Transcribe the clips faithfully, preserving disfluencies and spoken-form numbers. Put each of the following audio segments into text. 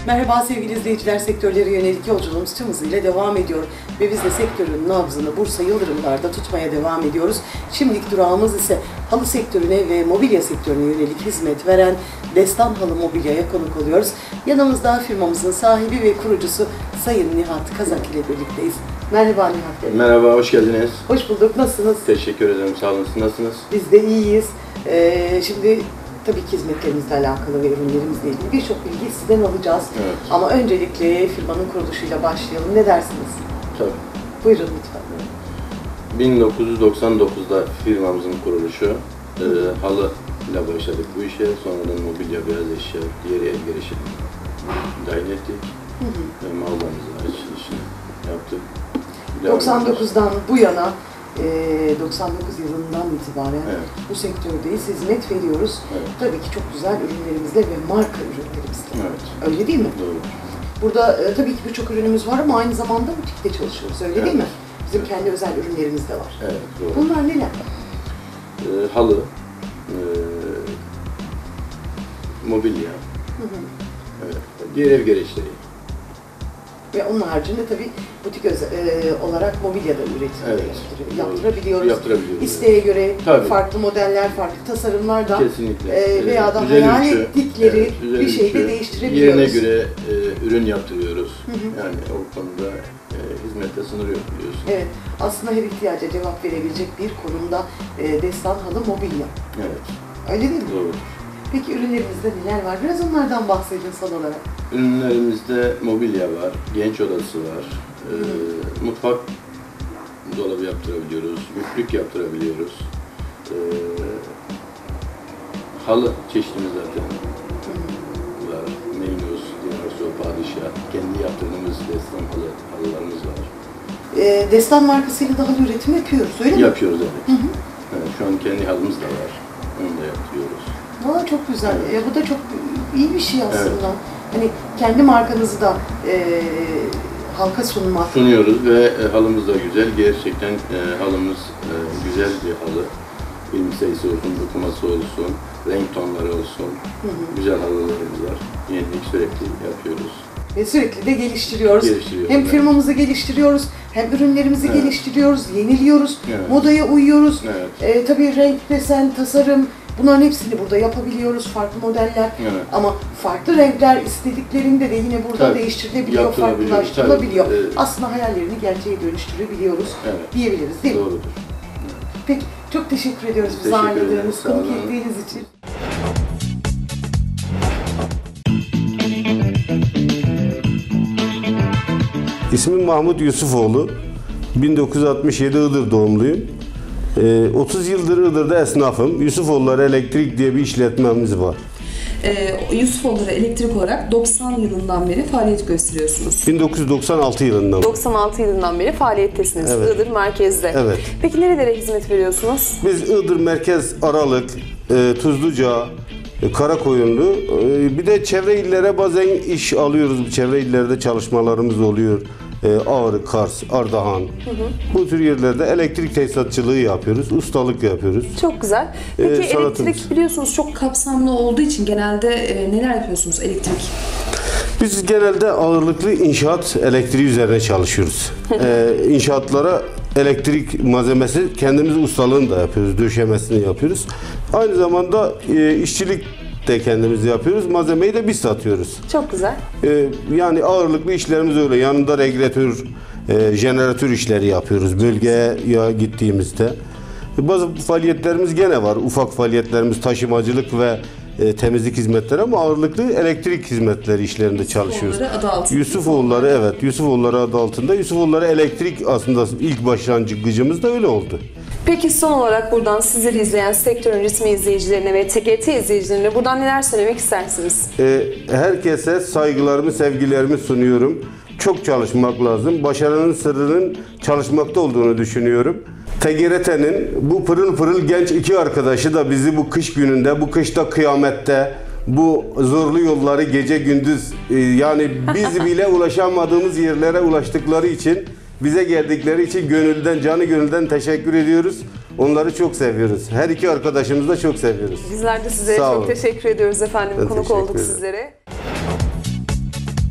Merhaba sevgili izleyiciler, sektörlere yönelik yolculuğumuz tüm hızıyla devam ediyor ve biz de sektörün nabzını Bursa Yıldırımlar'da tutmaya devam ediyoruz. Şimdilik durağımız ise halı sektörüne ve mobilya sektörüne yönelik hizmet veren Destan Halı Mobilya'ya konuk oluyoruz. Yanımızda firmamızın sahibi ve kurucusu Sayın Nihat Kazak ile birlikteyiz. Merhaba Nihat Bey. Merhaba, hoş geldiniz. Hoş bulduk, nasılsınız? Teşekkür ederim, sağ olun. Siz nasılsınız? Biz de iyiyiz. Ee, şimdi tabii ki hizmetlerimizle alakalı ve ürünlerimizle ilgili birçok bilgi sizden alacağız. Evet. Ama öncelikle firmanın kuruluşuyla başlayalım. Ne dersiniz? Tabii. Buyurun lütfen. bin dokuz yüz doksan dokuzda firmamızın kuruluşu. E, halı ile başladık bu işe. Sonradan mobilya, beyaz eşya, diğer el girişim dahil ettik. Hı hı. Ve mağazamızı açılışını yaptık. doksan dokuzdan bu yana, doksan dokuz yılından itibaren evet. bu sektördeyiz, hizmet veriyoruz. Evet. Tabii ki çok güzel ürünlerimizle ve marka ürünlerimizle. Evet. Öyle değil mi? Doğru. Burada e, tabii ki birçok ürünümüz var ama aynı zamanda butikte çalışıyoruz, öyle evet. değil mi? Bizim evet. kendi özel ürünlerimiz de var. Evet, doğru. Bunlar neler? E, halı, e, mobilya, Hı hı. evet. diğer ev gereçleri. Ve onun haricinde tabii butik özel, e, olarak mobilya da üretimi evet. yaptırabiliyoruz. Yaptırabiliyoruz. İsteğe göre tabii. farklı modeller, farklı tasarımlar da kesinlikle. E, veya da Güzel hayal ölçü, ettikleri evet, bir şeyi de değiştirebiliyoruz. Yerine göre e, ürün yaptırıyoruz. Hı hı. Yani o konuda e, hizmette sınır yok biliyorsun. Evet, aslında her ihtiyaca cevap verebilecek bir konumda e, Destan Halı Mobilya. Evet. Öyle değil mi? Doğru. Peki ürünlerimizde neler var? Biraz onlardan bahsedin son olarak. Ürünlerimizde mobilya var, genç odası var, e, mutfak dolabı yaptırabiliyoruz, yüklük yaptırabiliyoruz. E, halı çeşitimiz zaten var. Meynus, Dinarso, Padişah, kendi yaptırdığımız Destan halı, halılarımız var. E, Destan markasıyla da halı üretimi yapıyoruz, öyle mi? Yapıyoruz evet. Hı hı. Evet. Şu an kendi halımız da var, onu da yaptırıyoruz. Aa, çok güzel. Evet. Ya, bu da çok iyi bir şey aslında. Evet. Hani kendi markanızı da e, halka sunmak. Sunuyoruz ve e, halımız da güzel. Gerçekten e, halımız e, güzel bir halı. Film sayısı olsun, dokuması olsun, renk tonları olsun. Hı hı. Güzel halılarımız var. Yenilik sürekli yapıyoruz. Ve sürekli de geliştiriyoruz. Geliştiriyoruz, Hem evet. firmamızı geliştiriyoruz, hem ürünlerimizi Evet. geliştiriyoruz, yeniliyoruz, Evet. modaya uyuyoruz. Evet. E, tabii renk, desen, tasarım, bunların hepsini burada yapabiliyoruz, farklı modeller. Evet. Ama farklı renkler istediklerinde de yine burada Tabii. değiştirilebiliyor, Yaptırabiliyor. farklılaştırılabiliyor. Tabii. Evet. Aslında hayallerini gerçeğe dönüştürebiliyoruz Evet. diyebiliriz değil mi? Doğrudur. Peki, çok teşekkür ediyoruz bizi Teşekkür ağırladığınız, ederim, sağ konuk olun. ettiğiniz için. İsmim Mahmut Yusufoğlu. bin dokuz yüz altmış yedi Iğdır doğumluyum. Ee, otuz yıldır Iğdır'da esnafım. Yusufoğulları Elektrik diye bir işletmemiz var. Ee, Yusufoğulları Elektrik olarak doksan yılından beri faaliyet gösteriyorsunuz. bin dokuz yüz doksan altı yılından. doksan altı yılından beri faaliyettesiniz. Evet. Iğdır merkezde. Evet. Peki nerelere hizmet veriyorsunuz? Biz Iğdır Merkez, Aralık, e, Tuzluca, e, Karakoyunlu, e, bir de çevre illere bazen iş alıyoruz. Çevre illerde çalışmalarımız oluyor. E, Ağrı, Kars, Ardahan. Hı hı. Bu tür yerlerde elektrik tesisatçılığı yapıyoruz, ustalık yapıyoruz. Çok güzel. Peki Ee, elektrik sanatımız. biliyorsunuz çok kapsamlı olduğu için genelde e, neler yapıyorsunuz elektrik? Biz genelde ağırlıklı inşaat elektriği üzerine çalışıyoruz. ee, inşaatlara elektrik malzemesi kendimiz ustalığını da yapıyoruz, döşemesini yapıyoruz. Aynı zamanda e, işçilik de kendimiz yapıyoruz, malzemeyi de biz satıyoruz. Çok güzel. Ee, yani ağırlıklı işlerimiz öyle. Yanında regülatör, e, jeneratör işleri yapıyoruz bölgeye ya gittiğimizde. Bazı faaliyetlerimiz gene var. Ufak faaliyetlerimiz taşımacılık ve e, temizlik hizmetleri ama ağırlıklı elektrik hizmetleri işlerinde çalışıyoruz. Yusufoğulları adı altında. Yusufoğulları evet. Yusufoğulları adı altında. Yusufoğulları Elektrik aslında ilk başlangıcımız da öyle oldu. Peki son olarak buradan sizleri izleyen sektörün resmi izleyicilerine ve T G T izleyicilerine buradan neler söylemek istersiniz? E, herkese saygılarımı, sevgilerimi sunuyorum. Çok çalışmak lazım. Başarının sırrının çalışmakta olduğunu düşünüyorum. T G R T'nin bu pırıl pırıl genç iki arkadaşı da bizi bu kış gününde, bu kışta kıyamette, bu zorlu yolları gece gündüz e, yani biz bile ulaşamadığımız yerlere ulaştıkları için, bize geldikleri için gönülden, canı gönülden teşekkür ediyoruz. Onları çok seviyoruz. Her iki arkadaşımızı da çok seviyoruz. Bizler de sizlere Sağ çok olun. teşekkür ediyoruz efendim. Ben Konuk teşekkür olduk ederim. sizlere.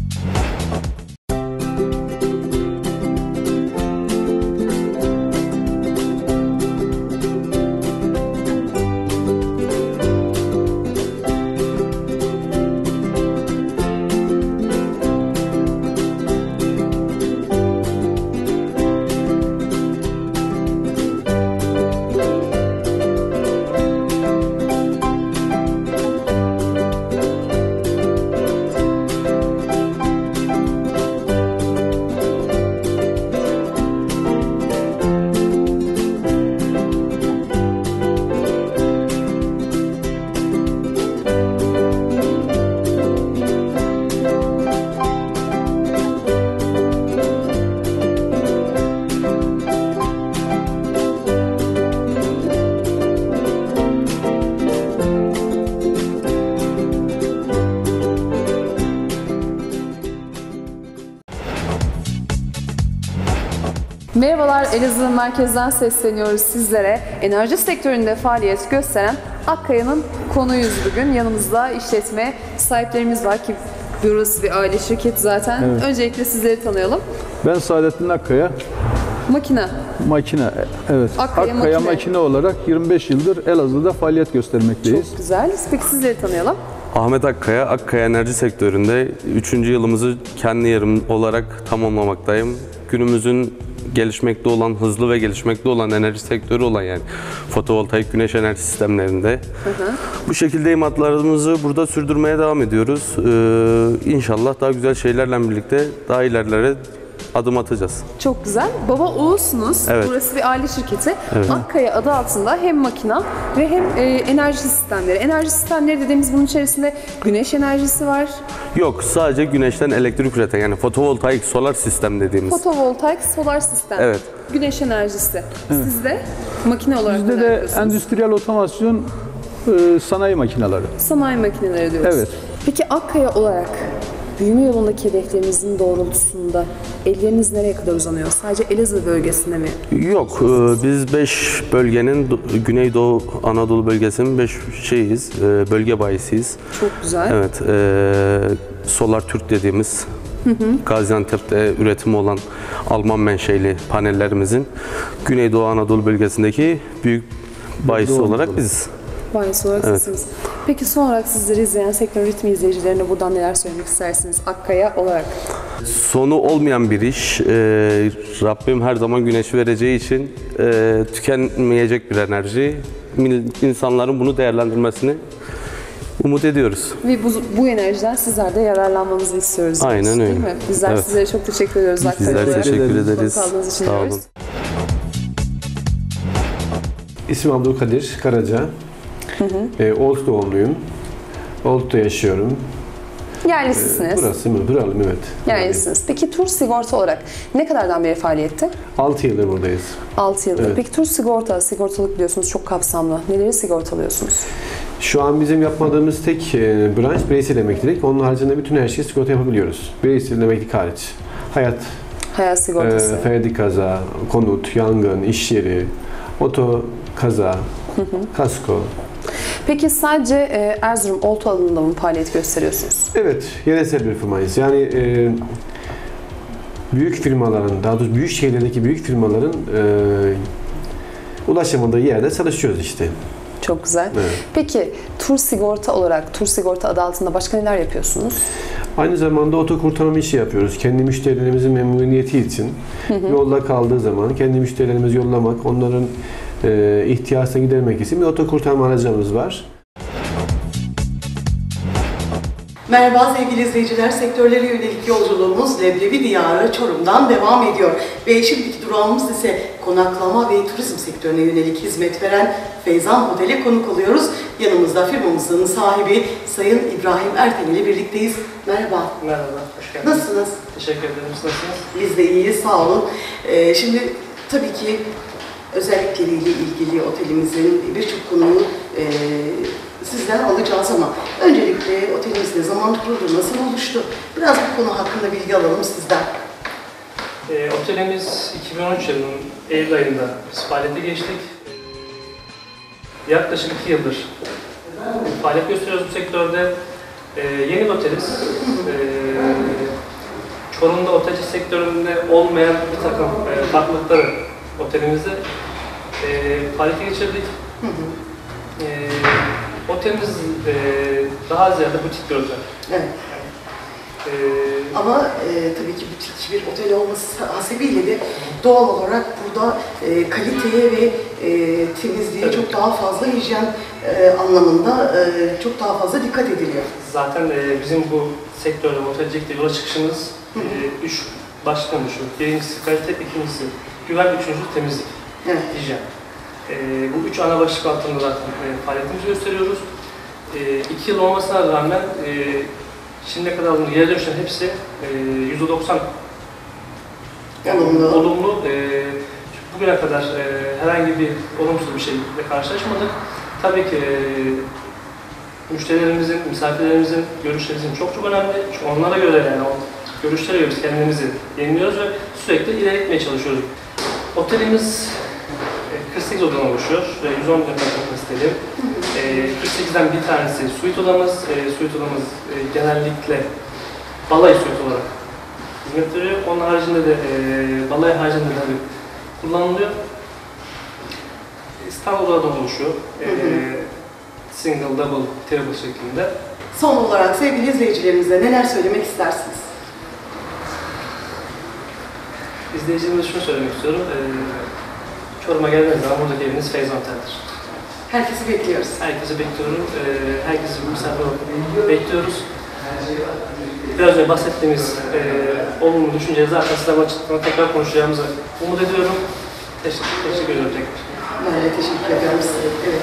Merhabalar, Elazığ merkezden sesleniyoruz sizlere. Enerji sektöründe faaliyet gösteren Akkaya'nın konuyuz bugün. Yanımızda işletme sahiplerimiz var ki burası bir aile şirketi zaten. Evet. Öncelikle sizleri tanıyalım. Ben Saadettin Akkaya, Makine. makine, evet. Akkaya Akkaya Makine. makine olarak yirmi beş yıldır Elazığ'da faaliyet göstermekteyiz. Çok güzel. Peki sizleri tanıyalım. Ahmet Akkaya, Akkaya Enerji sektöründe üçüncü yılımızı kendi yerim olarak tamamlamaktayım. Günümüzün gelişmekte olan, hızlı ve gelişmekte olan enerji sektörü olan yani fotovoltaik güneş enerji sistemlerinde. Hı hı. Bu şekilde imatlarımızı burada sürdürmeye devam ediyoruz. Ee, İnşallah daha güzel şeylerle birlikte daha ilerlere adım atacağız. Çok güzel. Baba oğulsunuz. Evet. Burası bir aile şirketi. Akkaya adı altında hem makina ve hem e, enerji sistemleri. Enerji sistemleri dediğimiz bunun içerisinde güneş enerjisi var. Yok, sadece güneşten elektrik üreten yani fotovoltaik solar sistem dediğimiz. Fotovoltaik, solar sistem. Evet. Güneş enerjisi. Sizde makine olarak Bizde neler de yapıyorsunuz? endüstriyel otomasyon, e, sanayi makineleri. Sanayi makineleri diyoruz. Evet. Peki Akkaya olarak büyüme yolundaki hedeflerinizin doğrultusunda elleriniz nereye kadar uzanıyor? Sadece Elazığ bölgesinde mi? Yok, e, biz beş bölgenin do- Güneydoğu Anadolu bölgesinin beş şeyiz, e, bölge bayisiyiz. Çok güzel. Evet, e, Solar Türk dediğimiz Gaziantep'te üretimi olan Alman menşeli panellerimizin Güneydoğu Anadolu bölgesindeki büyük bayisi Doğru, olarak doğru. biziz. Bayisi olarak Evet. sizsiniz. Peki son olarak sizleri izleyen sektör ritmi izleyicilerine buradan neler söylemek istersiniz Akkaya olarak? Sonu olmayan bir iş. E, Rabbim her zaman güneşi vereceği için e, tükenmeyecek bir enerji. Mil- İnsanların bunu değerlendirmesini umut ediyoruz. Ve bu, bu enerjiden sizler de yararlanmanızı istiyoruz. Aynen diyoruz, öyle. Değil mi? Bizler Evet. sizlere çok teşekkür ediyoruz Akkaya Bizler olarak. teşekkür ederiz. ederiz. Konuk aldığınız için Sağ diyoruz. olun. İsmim Abdülkadir Karaca. E, Oğuz doğumluyum. Oğuz'da yaşıyorum. Yerlisisiniz. Burası mı? Buralım, evet. Yerlisiniz. Peki tur sigorta olarak ne kadardan beri faaliyette? altı yıldır buradayız. altı yıldır. Evet. Peki tur sigorta, sigortalık biliyorsunuz çok kapsamlı. Neleri sigortalıyorsunuz? Şu an bizim yapmadığımız tek e, branş bireysel emeklilik. Onun haricinde bütün her şeyi sigorta yapabiliyoruz. Bireysel emeklilik hariç. Hayat, Hayat e, sigortası. ferdi kaza, konut, yangın, iş yeri, oto kaza, kasko. Peki sadece e, Erzurum Oltu alanında mı faaliyet gösteriyorsunuz? Evet, yerelsel bir firmayız. Yani e, büyük firmaların, daha doğrusu büyük şehirlerdeki büyük firmaların e, ulaşamadığı yerde çalışıyoruz işte. Çok güzel. Evet. Peki tur sigorta olarak, tur sigorta adı altında başka neler yapıyorsunuz? Aynı zamanda oto kurtarma işi yapıyoruz. Kendi müşterilerimizin memnuniyeti için yolda kaldığı zaman kendi müşterilerimizi yollamak, onların e, ihtiyaçlarını gidermek için bir oto kurtarma aracımız var. Merhaba sevgili izleyiciler, sektörlere yönelik yolculuğumuz Leblebi Diyarı Çorum'dan devam ediyor. Ve şimdiki durağımız ise konaklama ve turizm sektörüne yönelik hizmet veren Feyzan Otel'e konuk oluyoruz. Yanımızda firmamızın sahibi Sayın İbrahim Erten ile birlikteyiz. Merhaba. Merhaba, hoş geldiniz. Nasılsınız? Teşekkür ederim, siz nasılsınız? Biz de iyiyiz, sağ olun. Ee, şimdi tabii ki özellikleriyle ilgili otelimizin birçok konuyu e, sizden alacağız ama öncelikle otelimiz ne zaman kuruldu, nasıl oluştu? Biraz bu konu hakkında bilgi alalım sizden. E, otelimiz iki bin on üç yılının Eylül ayında biz faaliyete geçtik. E, yaklaşık iki yıldır faaliyet gösteriyoruz bu sektörde. E, yeni bir oteliz. E, Çorum'da otelci sektöründe olmayan bir takım e, farklılıkları otelimizde e, faaliyete geçirdik. Hı hı. E, otelimiz e, daha ziyade butik bir otel. Evet. E, Ama e, tabii ki butik bir otel olması hasebiyle de doğal olarak burada e, kaliteye ve e, temizliğe Tabii. çok daha fazla hijyen e, anlamında e, çok daha fazla dikkat ediliyor. Zaten e, bizim bu sektörde, otelcilikte yola çıkışımız e, üç başlıktan oluşuyor. Birincisi kalite, ikincisi güven, üçüncüsü temizlik, Evet. hijyen. E, bu üç ana başlık altında zaten e, faaliyetimizi gösteriyoruz. E, iki yıl olmasına rağmen e, şimdiye kadar bunun geri dönüşlerin hepsi e, yüzde doksan Olumlu. olumlu. E, bugüne kadar e, herhangi bir olumsuz bir şeyle karşılaşmadık. Tabii ki e, müşterilerimizin, misafirlerimizin görüşleri bizim çok çok önemli. Çünkü onlara göre yani o görüşlere göre biz kendimizi yeniliyoruz ve sürekli ilerletmeye çalışıyoruz. Otelimiz kırk sekiz odadan oluşuyor. yüz on bin kapasiteli. kırk sekizden bir tanesi suite odamız. Suite odamız genellikle balayı suite olarak hizmet veriyor. Onun haricinde de balayı haricinde de tabii kullanılıyor. Standart odadan oluşuyor. Hı hı. Single, double, triple şeklinde. Son olarak sevgili izleyicilerimize neler söylemek istersiniz? İzleyicilerimize şunu söylemek istiyorum. Ee, Çorum'a geldiğiniz zaman buradaki eviniz Feyzan Otel'dir. Herkesi bekliyoruz. Herkesi bekliyorum. Ee, herkesi misafir olarak bekliyoruz. Biraz önce bahsettiğimiz e, olumlu düşünceleri zaten sizlerle açıklamada tekrar konuşacağımızı umut ediyorum. Teşekkür, teşekkür ederim tekrar. Ben de teşekkür ederim size. Evet.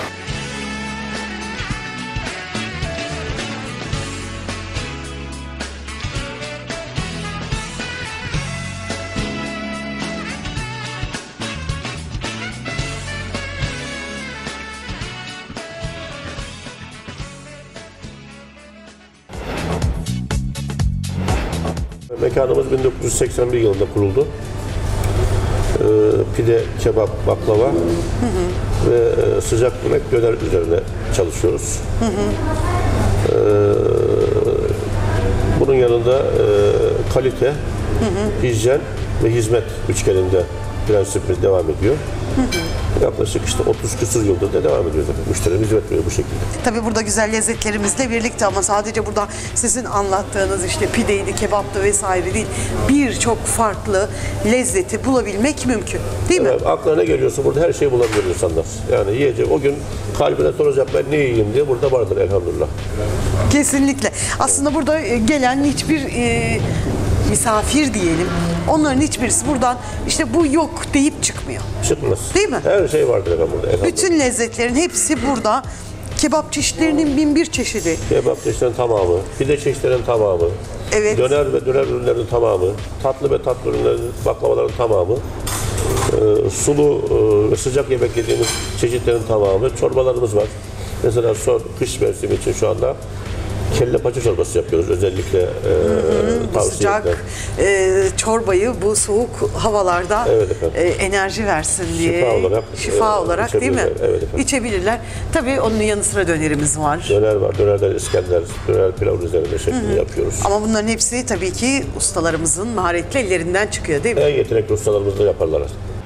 Mekanımız bin dokuz yüz seksen bir yılında kuruldu. Ee, pide, kebap, baklava hı hı. ve e, sıcak yemek döner üzerine çalışıyoruz. Hı hı. Ee, bunun yanında e, kalite, hı hı. hijyen ve hizmet üçgeninde prensibimiz devam ediyor. Hı hı. Yaklaşık işte otuz küsur yıldır da devam ediyoruz. Müşterimiz hizmet veriyor bu şekilde. Tabii burada güzel lezzetlerimizle birlikte ama sadece burada sizin anlattığınız işte pideydi, kebaptı vesaire değil. Birçok farklı lezzeti bulabilmek mümkün. Değil mi? Evet, aklına ne geliyorsa burada her şeyi bulabilir insanlar. Yani yiyecek o gün kalbine soracak ben ne yiyeyim diye burada vardır elhamdülillah. Kesinlikle. Aslında burada gelen hiçbir e, misafir diyelim. Onların hiçbirisi buradan işte bu yok deyip çıkmıyor. Çıkmaz. Değil mi? Her şey vardır efendim burada. Bütün lezzetlerin hepsi burada. Kebap çeşitlerinin bin bir çeşidi. Kebap çeşitlerinin tamamı, pide çeşitlerinin tamamı, evet. döner ve döner ürünlerinin tamamı, tatlı ve tatlı ürünlerin, baklavaların tamamı, e, sulu e, ve sıcak yemek yediğimiz çeşitlerin tamamı, çorbalarımız var. Mesela son kış mevsimi için şu anda kelle paça çorbası yapıyoruz özellikle e, hı hı, bu sıcak e, çorbayı bu soğuk havalarda evet e, enerji versin diye şifa olarak, şifa e, olarak değil mi? Evet efendim. İçebilirler. Tabii onun yanı sıra dönerimiz var. Döner var. Dönerden İskender, döner pilav üzerinde şeklinde hı hı. yapıyoruz. Ama bunların hepsi tabii ki ustalarımızın maharetli ellerinden çıkıyor değil mi? En yetenekli ustalarımız da yaparlar.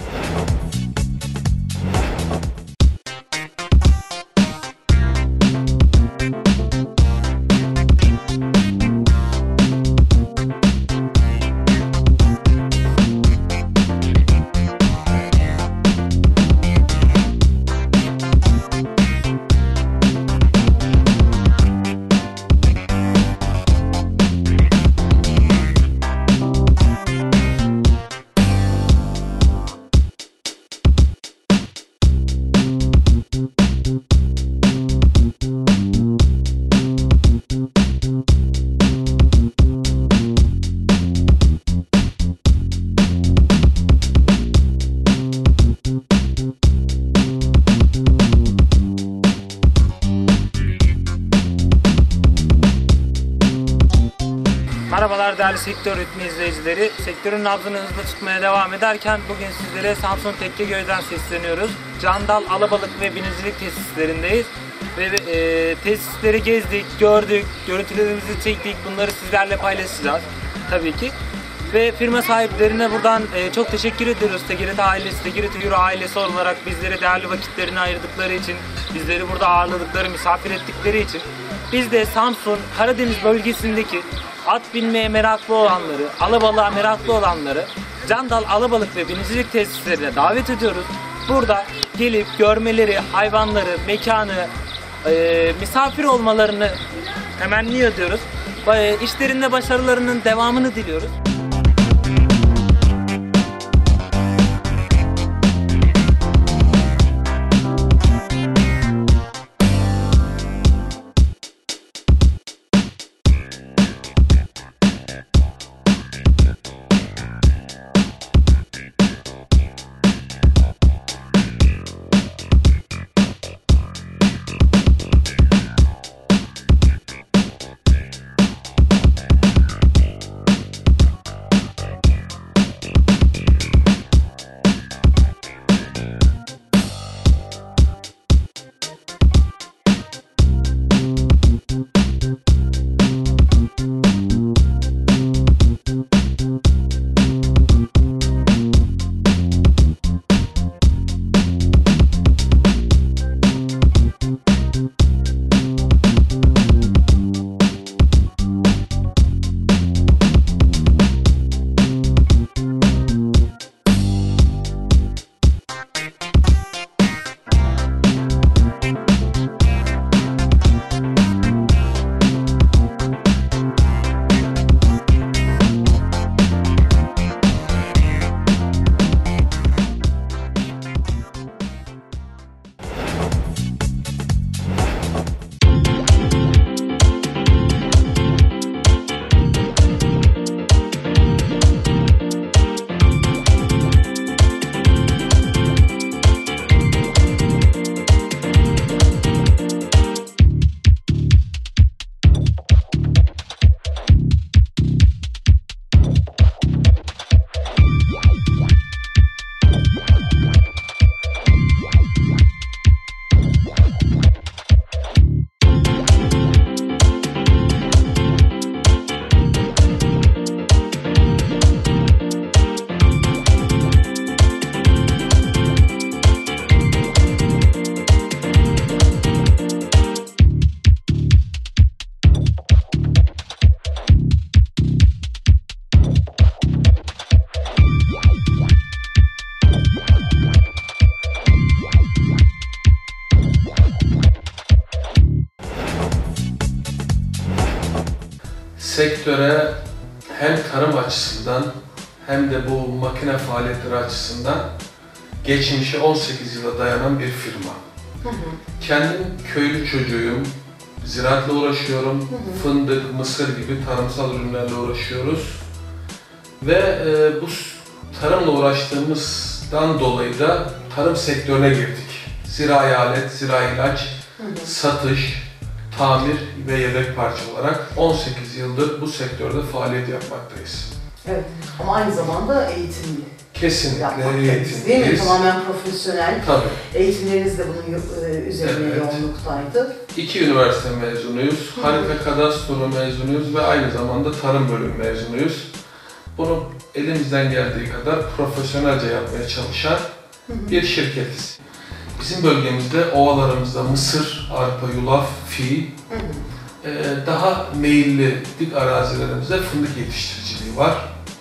Merhabalar değerli sektör ritmi izleyicileri. Sektörün nabzını hızlı tutmaya devam ederken bugün sizlere Samsun Tekkegöy'den sesleniyoruz. Candal, Alabalık ve Binicilik tesislerindeyiz. Ve e, tesisleri gezdik, gördük, görüntülerimizi çektik. Bunları sizlerle paylaşacağız tabii ki. Ve firma sahiplerine buradan e, çok teşekkür ediyoruz. Tegirite ailesi, Tegirite Euro ailesi olarak bizlere değerli vakitlerini ayırdıkları için, bizleri burada ağırladıkları, misafir ettikleri için. Biz de Samsun, Karadeniz bölgesindeki at binmeye meraklı olanları, alabalığa meraklı olanları Candal, Alabalık ve Binicilik tesislerine davet ediyoruz. Burada gelip görmeleri, hayvanları, mekanı, e, misafir olmalarını temenni ediyoruz. E, işlerinde başarılarının devamını diliyoruz. sektöre hem tarım açısından hem de bu makine faaliyetleri açısından geçmişe on sekiz yıla dayanan bir firma. Hı hı. Kendim köylü çocuğuyum, ziraatla uğraşıyorum, hı hı. fındık, mısır gibi tarımsal ürünlerle uğraşıyoruz. Ve e, bu tarımla uğraştığımızdan dolayı da tarım sektörüne girdik. Zirai alet, zirai ilaç, hı hı. satış, tamir ve yedek parça olarak on sekiz yıldır bu sektörde faaliyet yapmaktayız. Evet, ama aynı zamanda eğitimli. Kesinlikle eğitim. Değil mi? Tamamen profesyonel. Tabii. Eğitimleriniz de bunun üzerine evet. yoğunluktaydı. İki üniversite mezunuyuz. Hı. Harita Kadastro mezunuyuz ve aynı zamanda tarım bölümü mezunuyuz. Bunu elimizden geldiği kadar profesyonelce yapmaya çalışan hı hı. bir şirketiz. Bizim bölgemizde ovalarımızda mısır, arpa, yulaf, fi, hı hı. E, daha meyilli dik arazilerimizde fındık yetiştiriciliği var.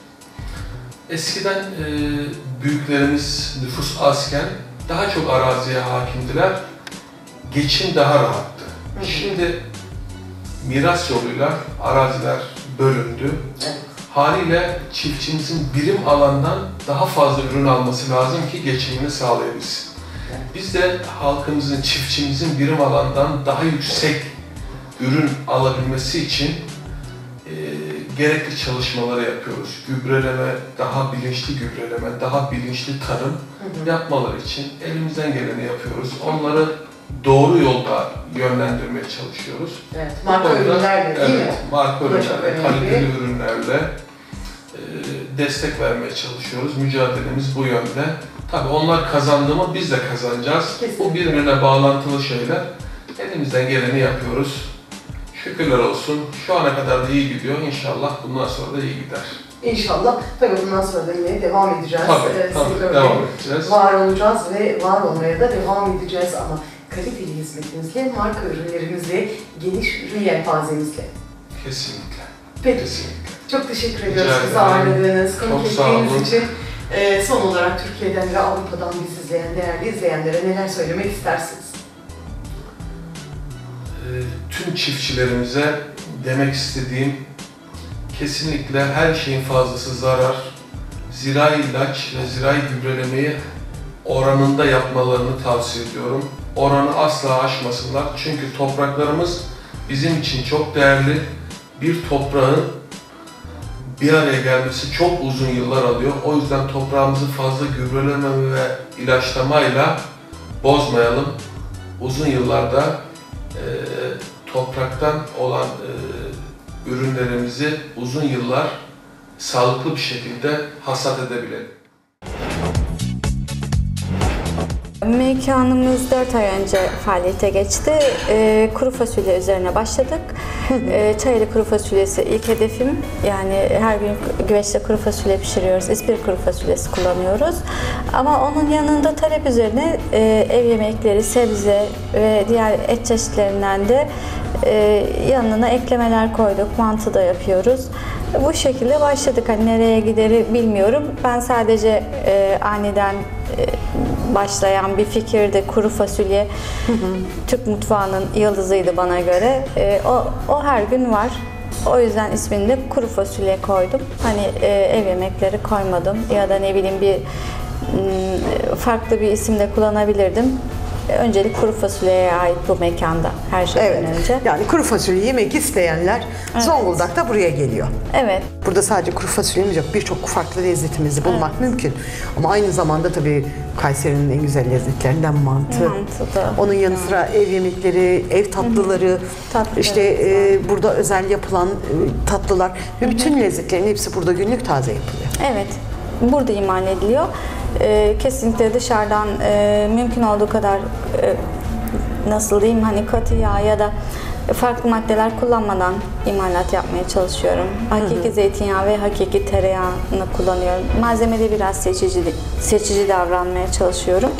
Eskiden e, büyüklerimiz nüfus azken daha çok araziye hakimdiler, geçim daha rahattı. Hı hı. Şimdi miras yoluyla araziler bölündü. Evet. Haliyle çiftçimizin birim alandan daha fazla ürün alması lazım ki geçimini sağlayabilsin. Evet. Biz de halkımızın, çiftçimizin birim alandan daha yüksek ürün alabilmesi için e, gerekli çalışmaları yapıyoruz. Gübreleme, daha bilinçli gübreleme, daha bilinçli tarım hı hı. yapmaları için elimizden geleni yapıyoruz. Onları doğru yolda yönlendirmeye çalışıyoruz. Evet, marka ürünlerle değil evet, mi? Marka ürünlerle, kaliteli ürünlerle e, destek vermeye çalışıyoruz. Mücadelemiz bu yönde. Tabii onlar kazandı mı biz de kazanacağız. Kesinlikle. Bu birbirine bağlantılı şeyler. Elimizden geleni yapıyoruz. Şükürler olsun. Şu ana kadar da iyi gidiyor. İnşallah bundan sonra da iyi gider. İnşallah. Tabii bundan sonra da yine devam edeceğiz. Tabii, ee, tabii devam edeceğiz. Var olacağız ve var olmaya da devam edeceğiz ama kaliteli hizmetinizle, marka ürünlerimizle, geniş ürün yelpazemizle. Kesinlikle. Peki. Kesinlikle. Çok teşekkür ediyoruz bizi ağırladığınız, konuk ettiğiniz için. Ee, son olarak Türkiye'den ve Avrupa'dan bizi izleyen değerli izleyenlere neler söylemek istersiniz? Tüm çiftçilerimize demek istediğim kesinlikle her şeyin fazlası zarar. Zirai ilaç ve zirai gübrelemeyi oranında yapmalarını tavsiye ediyorum. Oranı asla aşmasınlar çünkü topraklarımız bizim için çok değerli. Bir toprağın bir araya gelmesi çok uzun yıllar alıyor. O yüzden toprağımızı fazla gübreleme ve ilaçlamayla bozmayalım. Uzun yıllarda e, topraktan olan e, ürünlerimizi uzun yıllar sağlıklı bir şekilde hasat edebilelim. Mekanımız dört ay önce faaliyete geçti. E, kuru fasulye üzerine başladık. e, Çayeli kuru fasulyesi ilk hedefim. Yani her gün güveçte kuru fasulye pişiriyoruz. İspir kuru fasulyesi kullanıyoruz. Ama onun yanında talep üzerine e, ev yemekleri, sebze ve diğer et çeşitlerinden de e, yanına eklemeler koyduk. Mantı da yapıyoruz. Bu şekilde başladık. Hani nereye gideri bilmiyorum. Ben sadece e, aniden e, başlayan bir fikirdi. Kuru fasulye hı hı. Türk mutfağının yıldızıydı bana göre. E, o, o her gün var. O yüzden ismini de kuru fasulye koydum. Hani e, ev yemekleri koymadım ya da ne bileyim bir m, farklı bir isim de kullanabilirdim. Öncelik kuru fasulyeye ait bu mekanda her şeyden evet. önce. Yani kuru fasulye yemek isteyenler evet. Zonguldak'ta buraya geliyor. Evet. Burada sadece kuru fasulyemiz yok. Birçok farklı lezzetimizi bulmak evet. mümkün. Ama aynı zamanda tabii Kayseri'nin en güzel lezzetlerinden mantı. Mantı da. Onun yanı sıra ev yemekleri, ev tatlıları, Tatlı işte e, burada özel yapılan e, tatlılar ve Hı-hı. bütün lezzetlerin hepsi burada günlük taze yapılıyor. Evet. Burada imal ediliyor. Ee, kesinlikle dışarıdan e, mümkün olduğu kadar e, nasıl diyeyim hani katı yağ ya da farklı maddeler kullanmadan imalat yapmaya çalışıyorum. Hakiki hı hı. zeytinyağı ve hakiki tereyağını kullanıyorum. Malzemede biraz seçici seçici davranmaya çalışıyorum.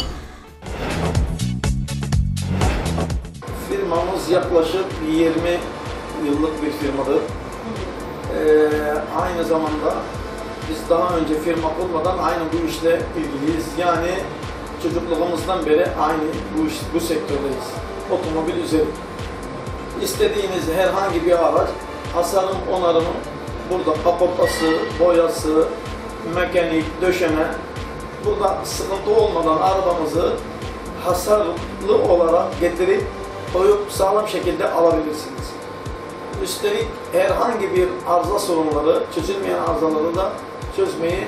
Firmamız yaklaşık yirmi yıllık bir firmadır. Ee, aynı zamanda biz daha önce firma kurmadan aynı bu işle ilgiliyiz. Yani çocukluğumuzdan beri aynı bu iş, bu sektördeyiz. Otomobil üzeri. İstediğiniz herhangi bir araç hasarım, onarımı, burada kaportası, boyası, mekanik, döşeme. Burada sıkıntı olmadan arabamızı hasarlı olarak getirip koyup sağlam şekilde alabilirsiniz. Üstelik herhangi bir arıza sorunları, çözülmeyen arızaları da çözmeyi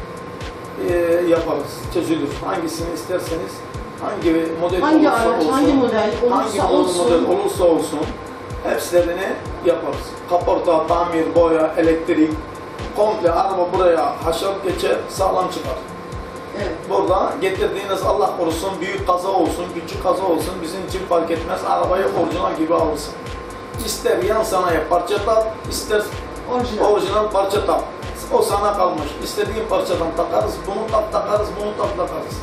e, yaparız, çözülür. Hangisini isterseniz, hangi model hangi olursa araç, olsun, hangi model olursa hangi olsun, model olursa olsun hepslerini yaparız. Kaporta, tamir, boya, elektrik, komple araba buraya haşat geçer, sağlam çıkar. Evet. Burada getirdiğiniz Allah korusun büyük kaza olsun, küçük kaza olsun bizim için fark etmez. Arabayı orijinal gibi alırsın. İster yan sanayi parça tak, ister orijinal, orijinal parça tak. O sana kalmış. İstediğin parçadan takarız, bunu tak takarız, bunu tak takarız.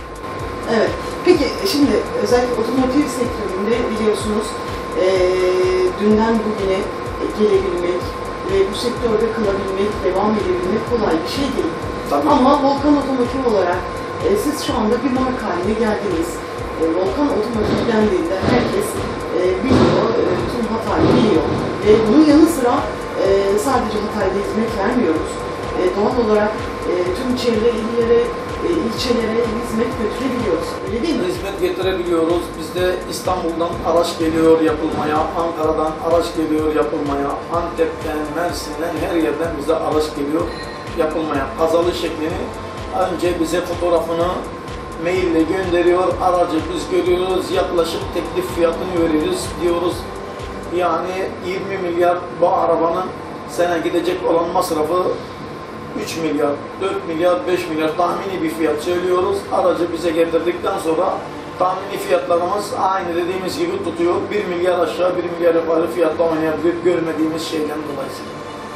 Evet. Peki şimdi özellikle otomotiv sektöründe biliyorsunuz e, dünden bugüne gelebilmek ve bu sektörde kalabilmek, devam edebilmek kolay bir şey değil. Tabii. Ama Volkan Otomotiv olarak e, siz şu anda bir marka haline geldiniz. E, Volkan Otomotiv dendiğinde herkes e, biliyor, e, tüm Hatay'ı biliyor. Ve bunun yanı sıra e, sadece Hatay'da hizmet vermiyoruz. E, doğal olarak e, tüm çevre illere, e, ilçelere hizmet götürebiliyoruz. Öyle değil mi? Hizmet getirebiliyoruz. Bizde İstanbul'dan araç geliyor yapılmaya, Ankara'dan araç geliyor yapılmaya, Antep'ten, Mersin'den her yerden bize araç geliyor yapılmaya. Kazalı şeklini önce bize fotoğrafını maille gönderiyor, aracı biz görüyoruz, yaklaşık teklif fiyatını veriyoruz diyoruz. Yani yirmi milyar bu arabanın sene gidecek olan masrafı üç milyar, dört milyar, beş milyar tahmini bir fiyat söylüyoruz. Aracı bize getirdikten sonra tahmini fiyatlarımız aynı dediğimiz gibi tutuyor. bir milyar aşağı, bir milyar yukarı fiyatla oynayabilir görmediğimiz şeyden dolayısıyla.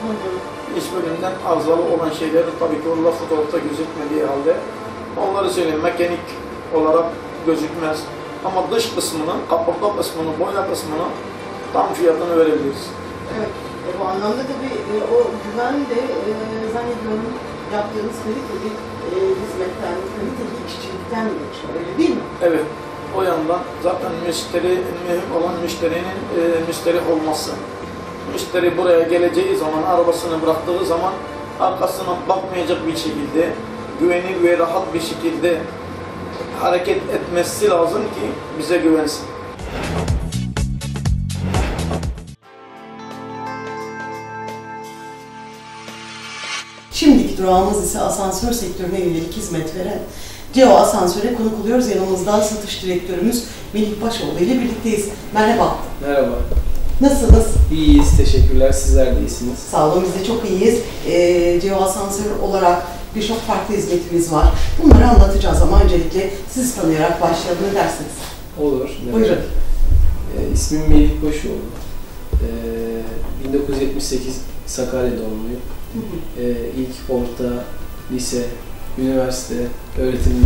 İç bölümden arızalı olan şeyleri tabii ki orada fotoğrafta gözükmediği halde onları söyleyeyim, mekanik olarak gözükmez. Ama dış kısmını, kaporta kısmını, boya kısmını tam fiyatını verebiliriz. Evet. E, bu anlamda tabii e, o güven de e, zannediyorum yaptığınız kaliteli e, hizmetten, kaliteli işçilikten geçiyor. Öyle değil mi? Evet. O yandan zaten müşteri, mühim olan müşterinin e, müşteri olması. Müşteri buraya geleceği zaman, arabasını bıraktığı zaman arkasına bakmayacak bir şekilde, güvenli ve rahat bir şekilde hareket etmesi lazım ki bize güvensin. Şimdiki durağımız ise asansör sektörüne yönelik hizmet veren C E O Asansör'e konuk oluyoruz. Yanımızda satış direktörümüz Melih Başoğlu ile birlikteyiz. Merhaba. Merhaba. Nasılsınız? İyiyiz, teşekkürler. Sizler de iyisiniz. Sağ olun, biz de çok iyiyiz. Ee, C E O Asansör olarak birçok farklı hizmetimiz var. Bunları anlatacağız ama öncelikle siz tanıyarak başlayalım, ne dersiniz? Olur. Buyurun. Ee, ismim Melih Başoğlu. Ee, bin dokuz yüz yetmiş sekiz Sakarya doğumluyum. Ee, ilk orta, lise, üniversite öğretimimi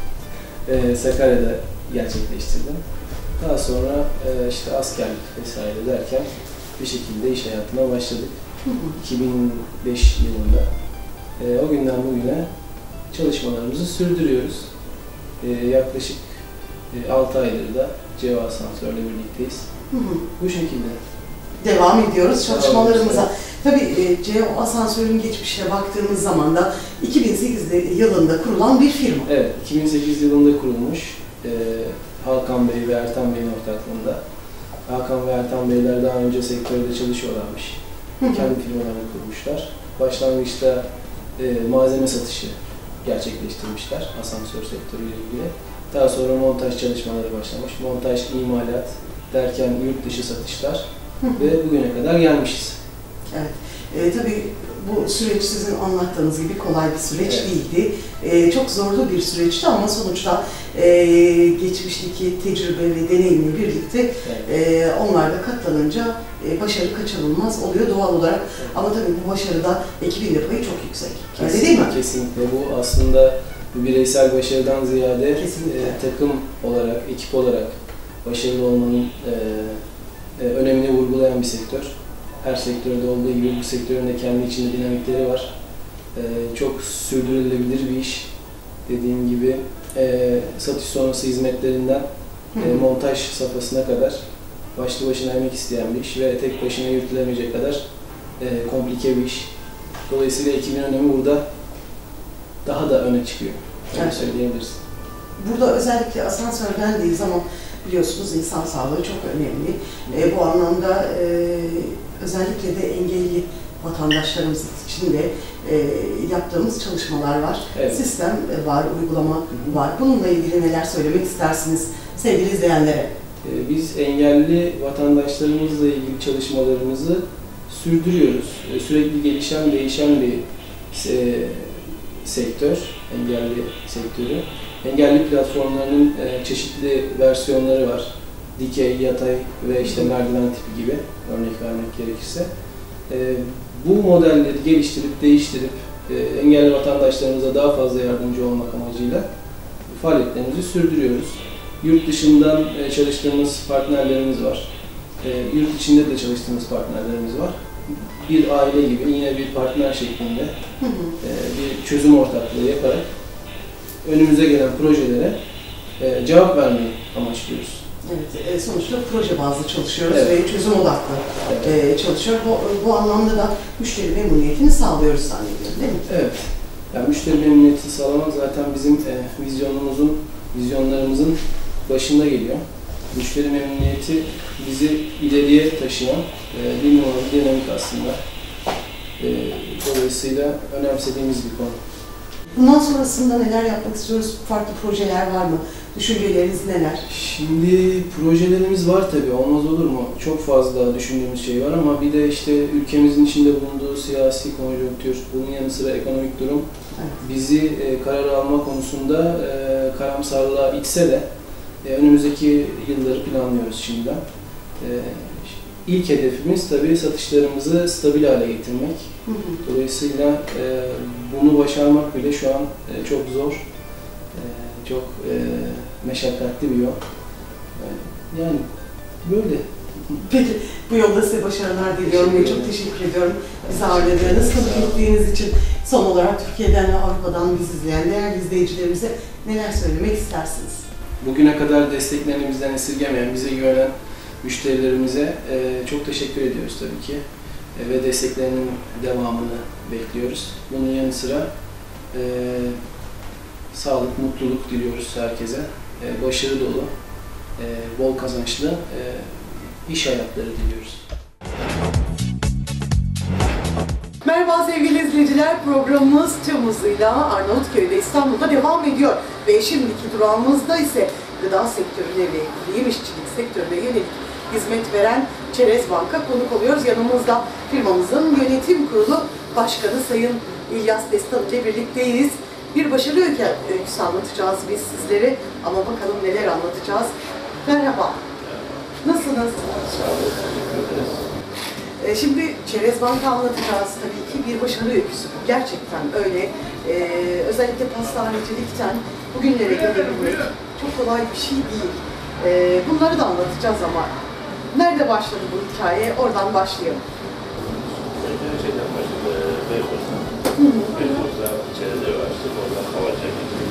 e, Sakarya'da gerçekleştirdim. Daha sonra e, işte askerlik vesaire derken bir şekilde iş hayatına başladık. iki bin beş yılında. E, o günden bugüne çalışmalarımızı sürdürüyoruz. E, yaklaşık e, altı aydır da C E O Asansör'le birlikteyiz. Hı hı. Bu şekilde. Devam ediyoruz çalışmalarımıza. Devam Tabii e, C E O Asansör'ün geçmişine baktığımız zaman da iki bin sekiz yılında kurulan bir firma. Evet, iki bin sekiz yılında kurulmuş. E, Hakan Bey ve Ertan Bey'in ortaklığında. Hakan ve Ertan Beyler daha önce sektörde çalışıyorlarmış. Hı hı. Kendi firmalarını kurmuşlar. Başlangıçta e, malzeme satışı gerçekleştirmişler asansör sektörüyle ilgili. Daha sonra montaj çalışmaları başlamış. Montaj, imalat derken yurt dışı satışlar hı hı. ve bugüne kadar gelmişiz. Evet. E, tabii bu süreç sizin anlattığınız gibi kolay bir süreç evet. değildi. E, çok zorlu bir süreçti ama sonuçta e, geçmişteki tecrübe ve deneyimle birlikte evet. e, onlar da katlanınca e, başarı kaçınılmaz oluyor doğal olarak. Evet. Ama tabii bu başarıda ekibin de payı çok yüksek. Öyle değil mi? Kesinlikle. Bu aslında bireysel başarıdan ziyade e, takım olarak, ekip olarak başarılı olmanın e, e, önemini vurgulayan bir sektör. Her sektörde olduğu gibi bu sektörün de kendi içinde dinamikleri var. Ee, çok sürdürülebilir bir iş. Dediğim gibi e, satış sonrası hizmetlerinden e, montaj safhasına kadar başlı başına emek isteyen bir iş ve tek başına yürütülemeyecek kadar e, komplike bir iş. Dolayısıyla ekibin önemi burada daha da öne çıkıyor. Öyle Evet. söyleyebiliriz. Burada özellikle asansörden değil ama biliyorsunuz insan sağlığı çok önemli. E, bu anlamda e, özellikle de engelli vatandaşlarımız için de e, yaptığımız çalışmalar var. Evet. Sistem var, uygulama var. Bununla ilgili neler söylemek istersiniz sevgili izleyenlere? E, biz engelli vatandaşlarımızla ilgili çalışmalarımızı sürdürüyoruz. E, sürekli gelişen, değişen bir e, sektör, engelli sektörü. Engelli platformlarının e, çeşitli versiyonları var. Dikey, yatay ve işte merdiven tipi gibi örnek vermek gerekirse. E, bu modelleri geliştirip, değiştirip e, engelli vatandaşlarımıza daha fazla yardımcı olmak amacıyla faaliyetlerimizi sürdürüyoruz. Yurt dışından e, çalıştığımız partnerlerimiz var. E, yurt içinde de çalıştığımız partnerlerimiz var. Bir aile gibi yine bir partner şeklinde e, bir çözüm ortaklığı yaparak önümüze gelen projelere e, cevap vermeyi amaçlıyoruz. Evet, e, sonuçta proje bazlı çalışıyoruz Evet. ve çözüm odaklı Evet. e, çalışıyor. Bu, bu anlamda da müşteri memnuniyetini sağlıyoruz zannediyorum, değil mi? Evet. Yani müşteri memnuniyetini sağlamak zaten bizim e, vizyonumuzun, vizyonlarımızın başında geliyor. Müşteri memnuniyeti bizi ileriye taşıyan e, bir numaralı dinamik aslında. E, dolayısıyla önemsediğimiz bir konu. Bundan sonrasında neler yapmak istiyoruz? Farklı projeler var mı? Düşünceleriniz neler? Şimdi projelerimiz var tabii, olmaz olur mu? Çok fazla düşündüğümüz şey var ama bir de işte ülkemizin içinde bulunduğu siyasi konjonktür, bunun yanı sıra ekonomik durum Evet. bizi e, karar alma konusunda e, karamsarlığa itse de e, önümüzdeki yılları planlıyoruz şimdiden. E, ilk hedefimiz tabii satışlarımızı stabil hale getirmek. Hı hı. Dolayısıyla e, bunu başarmak bile şu an e, çok zor, e, çok e, meşakkatli bir yol. E, yani böyle. Peki, bu yolda size başarılar diliyorum ve çok teşekkür ediyorum bizi ağırladığınız, tanıklık için. Son olarak Türkiye'den ve Avrupa'dan bizi izleyen değerli izleyicilerimize neler söylemek istersiniz? Bugüne kadar desteklerini bizden esirgemeyen, bize güvenen müşterilerimize e, çok teşekkür ediyoruz tabii ki. E, ve desteklerinin devamını bekliyoruz. Bunun yanı sıra e, sağlık, mutluluk diliyoruz herkese. E, başarı dolu, e, bol kazançlı e, iş hayatları diliyoruz. Merhaba sevgili izleyiciler, programımız tüm hızıyla Arnavutköy'de, İstanbul'da devam ediyor. Ve şimdiki durağımızda ise gıda sektörüne ve yem işçilik sektörüne yönelik hizmet veren Çerez Bank'a konuk oluyoruz. Yanımızda firmamızın yönetim kurulu başkanı Sayın İlyas Destan ile birlikteyiz. Bir başarı öyküsü anlatacağız biz sizlere ama bakalım neler anlatacağız. Merhaba, nasılsınız? Sağ olun. Ee, Şimdi Çerez Bank'ı anlatacağız tabii ki bir başarı öyküsü. Gerçekten öyle. Ee, özellikle pastanecilikten bugünlere gelebilmek çok kolay bir şey değil. Ee, bunları da anlatacağız ama nerede başladı bu hikaye? Oradan başlayalım. Şeyden başladı, Beykoz'dan. Beykoz'da Çerez'e başladı, oradan Kavacı'ya gittim.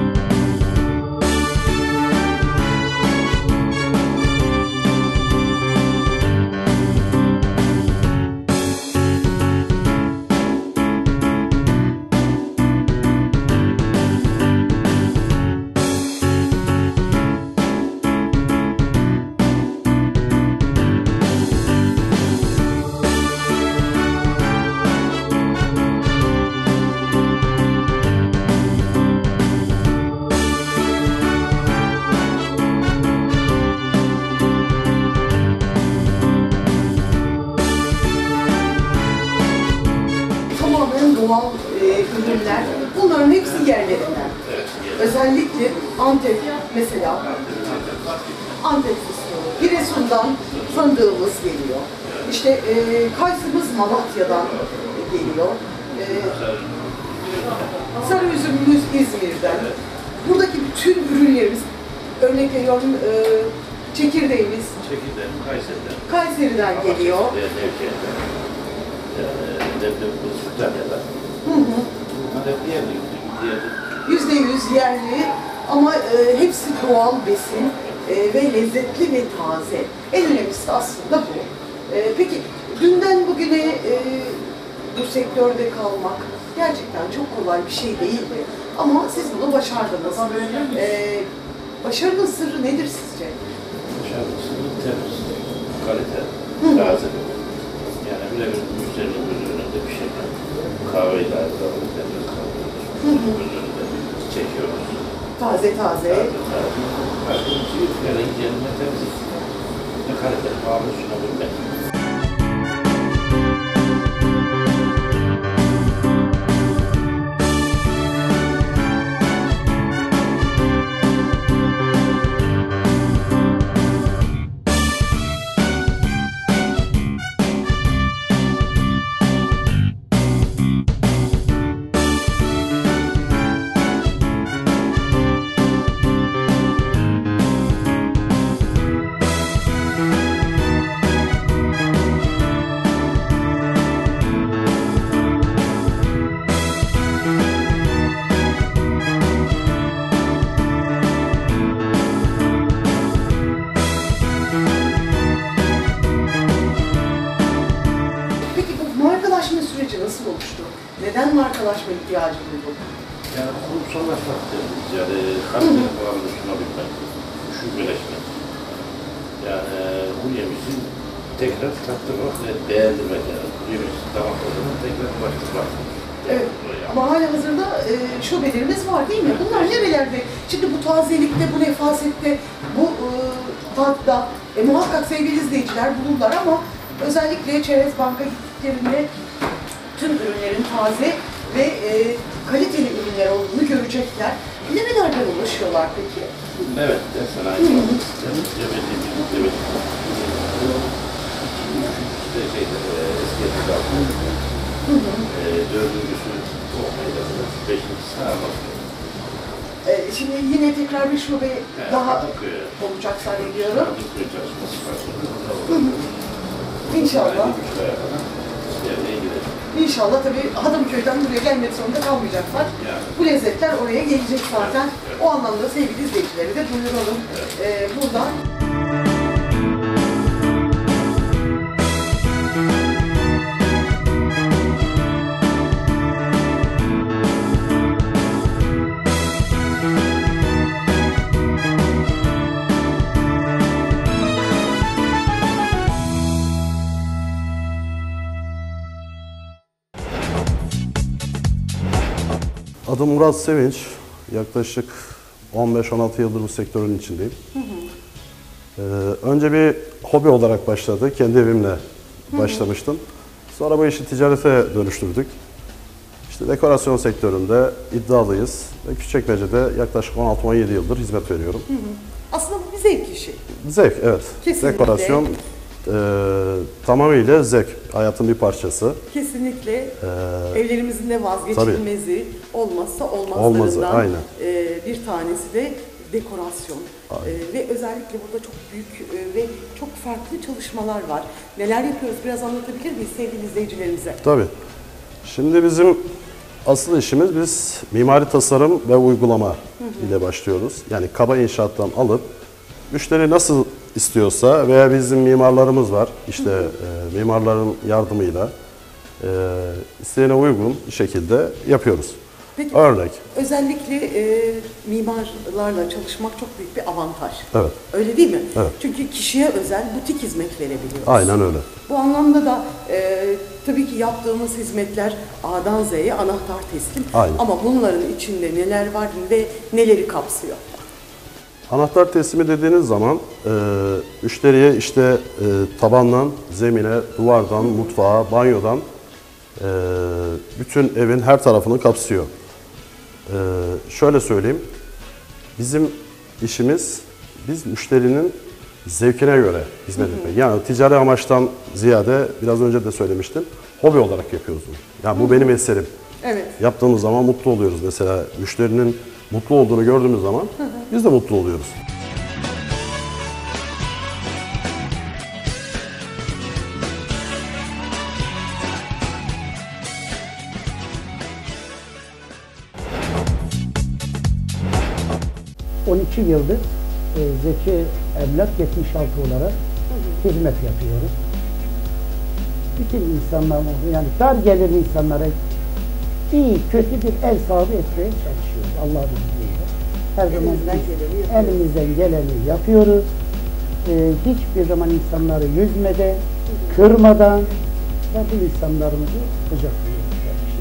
Doğal e, ürünler, bunların hepsi yerlerinden. Özellikle Antep mesela, Antep fıstığı, Giresun'dan fındığımız geliyor. İşte e, kayısımız Malatya'dan geliyor. E, sarı üzümümüz İzmir'den. Buradaki bütün ürünlerimiz, örnek veriyorum e, çekirdeğimiz Çekirdeğim Kayseri'den. Kayseri'den geliyor. Ve Nevşehir'den. Leblebi Kütahya'dan. Hı hı. Hep yerli, yerli. Yüzde yüz yerli ama e, hepsi doğal besin. e, ve lezzetli ve taze. En önemlisi aslında bu. E, peki dünden bugüne e, bu sektörde kalmak gerçekten çok kolay bir şey değildi. Ama siz bunu başardınız. E, başarının sırrı nedir sizce? Başarının sırrı temiz, kalite, taze. Yani bile bir müşterinin göz önünde bir şey var. Kahveyle ayrılalım, temiz kahveyle. Göz önünde çekiyoruz. Taze taze. Taze taze. Kalite, yani yerine temiz. Ve kaliteli pahalı sunabilmek. Nasıl oluştu? Neden markalaşma ihtiyacı duydun? Yani kurumsallaşmak dediğimiz, yani kaliteli falan da sunabilmek, şubeleşmek. Yani bu yemisi tekrar tattırmak ve beğendirmek yani. Bu yemisi damak tadını tekrar ulaştırmak. Evet. Ama hala hazırda e, şubelerimiz var değil mi? Bunlar nerelerde? Şimdi bu tazelikte, bu nefasette, bu e, tatta e, muhakkak sevgili izleyiciler bulurlar ama özellikle Çerez Bank'a gittiklerinde tüm ürünlerin taze ve e, kaliteli ürünler olduğunu görecekler. Nerelerden ulaşıyorlar peki? Evet, de sanayi fabrikası. Evet, evet. İşte şeyde, eski yapıda altında. Dördüncüsü olmayla beşincisi sağlamak. E, şimdi yine tekrar bir şube evet, daha Kadıköy. olacak zannediyorum. Kadıköy çalışması var. İnşallah. Yerine gidelim. İnşallah tabii Hadımköy'den buraya gelmek zorunda kalmayacaklar. Yani. Bu lezzetler oraya gelecek zaten. Evet. O anlamda sevgili izleyicileri de duyuralım evet. ee, buradan. Adım Murat Sevinç. Yaklaşık on beş on altı yıldır bu sektörün içindeyim. Hı hı. Ee, önce bir hobi olarak başladı. Kendi evimle hı hı. başlamıştım. Sonra bu işi ticarete dönüştürdük. İşte dekorasyon sektöründe iddialıyız. Ve Küçükçekmece'de yaklaşık on altı on yedi yıldır hizmet veriyorum. Hı hı. Aslında bu bir zevk işi. Zevk, evet. Kesinlikle. Dekorasyon e, tamamıyla zevk. Hayatın bir parçası. Kesinlikle. Ee, Evlerimizin de vazgeçilmezi, tabii. olmazsa olmazlarından Olmazı, aynen. E, bir tanesi de dekorasyon. E, ve özellikle burada çok büyük e, ve çok farklı çalışmalar var. Neler yapıyoruz? Biraz anlatabilir miyiz sevgili izleyicilerimize? Tabii. Şimdi bizim asıl işimiz biz mimari tasarım ve uygulama hı hı. ile başlıyoruz. Yani kaba inşaattan alıp müşteri nasıl istiyorsa veya bizim mimarlarımız var. İşte e, mimarların yardımıyla e, isteğine uygun şekilde yapıyoruz. Peki, örnek. Özellikle e, mimarlarla çalışmak çok büyük bir avantaj. Evet. Öyle değil mi? Evet. Çünkü kişiye özel butik hizmet verebiliyoruz. Aynen öyle. Bu anlamda da e, tabii ki yaptığımız hizmetler A'dan Z'ye anahtar teslim. Aynen. Ama bunların içinde neler var ve neleri kapsıyor? Anahtar teslimi dediğiniz zaman e, müşteriye işte e, tabandan, zemine, duvardan, mutfağa, banyodan e, bütün evin her tarafını kapsıyor. E, şöyle söyleyeyim, bizim işimiz biz müşterinin zevkine göre hizmet etmek. Yani ticari amaçtan ziyade biraz önce de söylemiştim, hobi olarak yapıyoruz bunu. Yani bu benim eserim. Evet. Yaptığımız zaman mutlu oluyoruz. Mesela müşterinin mutlu olduğunu gördüğümüz zaman hı hı. biz de mutlu oluyoruz. on iki yıldır e, Zeki Emlak yetmiş altı olarak hizmet yapıyoruz. Bütün insanlar, yani dar gelirli insanlara iyi, kötü bir ev sahibi etmeye çalışıyoruz Allah'ın izniyle. Her zaman elimizden geleni yapıyoruz. Ee, hiçbir zaman insanları yüzmeden, kırmadan ve bu insanlarımızı kucaklıyoruz.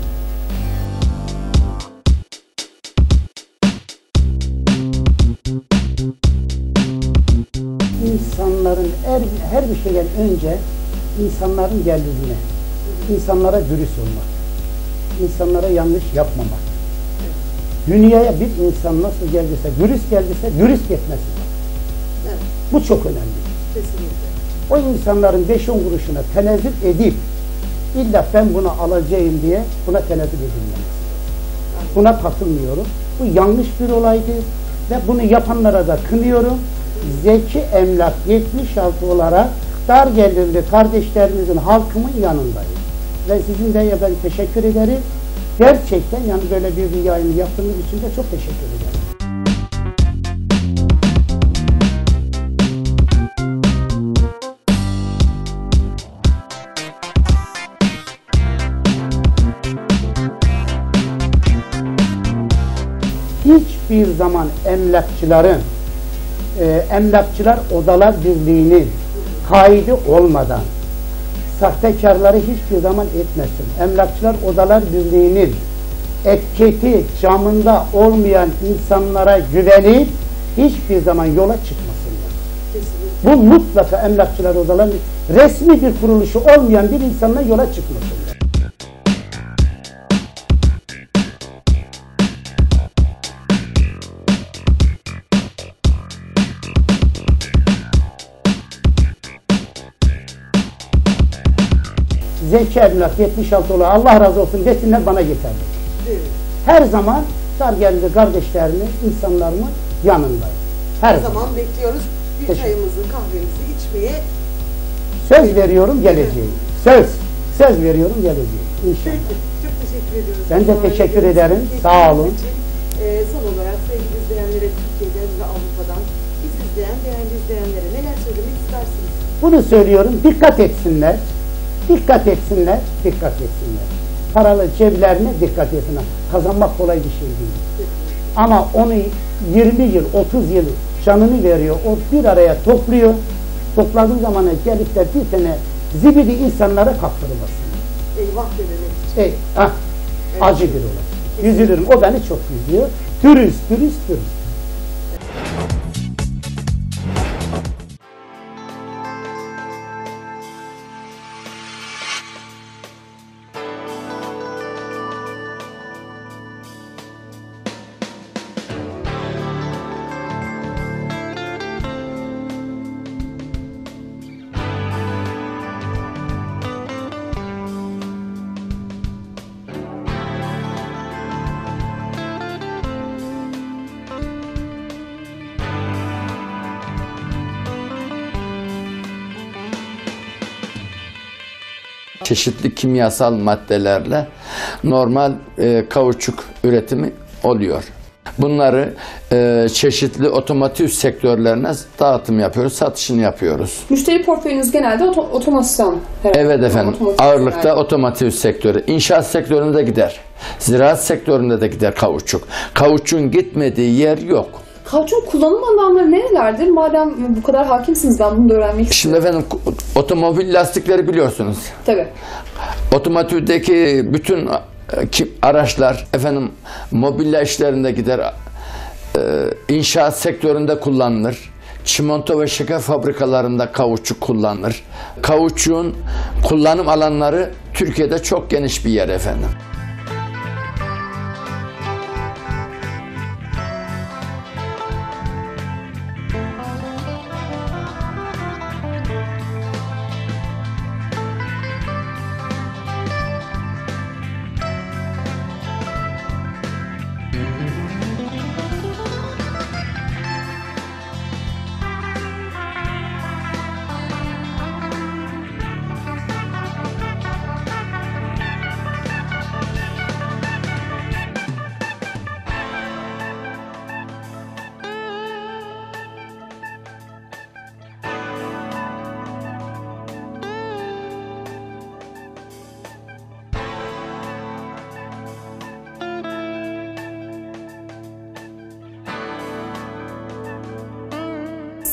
İnsanların her, her bir şeyden önce insanların geldiğine, insanlara dürüst olmak, insanlara yanlış yapmamak. Dünyaya bir insan nasıl geldiyse, dürüst geldiyse, dürüst gitmesi lazım. Evet. Bu çok önemli. Kesinlikle. O insanların beş on kuruşuna tenezzül edip, illa ben bunu alacağım diye buna tenezzül edilmemesi. Buna katılmıyorum. Bu yanlış bir olaydı ve bunu yapanlara da kınıyorum. Zeki Emlak yetmiş altı olarak dar gelirli kardeşlerimizin, halkımın yanındayım. Ve sizin de ben teşekkür ederim. Gerçekten yani böyle bir yayını yaptığınız için de çok teşekkür ederim. Hiçbir zaman emlakçıların, e, Emlakçılar Odalar Birliği'nin kaydı olmadan sahtekarları hiçbir zaman etmesin. Emlakçılar Odalar Birliği'nin etiketi camında olmayan insanlara güvenip hiçbir zaman yola çıkmasınlar. Kesinlikle. Bu mutlaka Emlakçılar Odalar resmi bir kuruluşu olmayan bir insanla yola çıkmasınlar. Zeki Emlak yetmiş altı olarak Allah razı olsun desinler, bana yeterli. Evet. Her zaman dar gelirli kardeşlerimin, insanlarımın yanındayım. Her, Her zaman. zaman bekliyoruz. Bir çayımızı, kahvemizi içmeye. Söz veriyorum geleceğim. Söz. Söz veriyorum geleceğim. İnşallah. Peki. Çok teşekkür ediyoruz. Ben de teşekkür ederim. Sağ olun. Ee, son olarak sevgili izleyenlere, Türkiye'den ve Avrupa'dan biz izleyen, değerli izleyenlere neler söylemek istersiniz? Bunu söylüyorum. Dikkat etsinler. Dikkat etsinler, dikkat etsinler. Paralı ceblerine dikkat etsinler. Kazanmak kolay bir şey değil. Ama onu yirmi yıl, otuz yıl canını veriyor, o bir araya topluyor. Topladığı zaman gelip de bir tane zibidi insanlara kaptırmasın. Eyvah dememek için. Ey, ah, evet. Acı bir olay. Üzülürüm, o beni çok üzüyor. Dürüst, dürüst, dürüst. Çeşitli kimyasal maddelerle normal e, kauçuk üretimi oluyor. Bunları e, çeşitli otomotiv sektörlerine dağıtım yapıyoruz, satışını yapıyoruz. Müşteri portföyünüz genelde oto otomasyon. Herhalde. Evet efendim. Otomotiv Ağırlıkta yani. Otomotiv sektörü. İnşaat sektöründe gider. Ziraat sektöründe de gider kauçuk. Kauçukun gitmediği yer yok. Kauçuk kullanım alanları nerelerdir? Madem bu kadar hakimsiniz, ben bunu da öğrenmek istiyorum. Şimdi efendim otomobil lastikleri biliyorsunuz. Tabii. Otomotivdeki bütün araçlar efendim mobilya işlerinde gider. İnşaat sektöründe kullanılır. Çimento ve şeker fabrikalarında kauçuk kullanılır. Kauçuğun kullanım alanları Türkiye'de çok geniş bir yer efendim.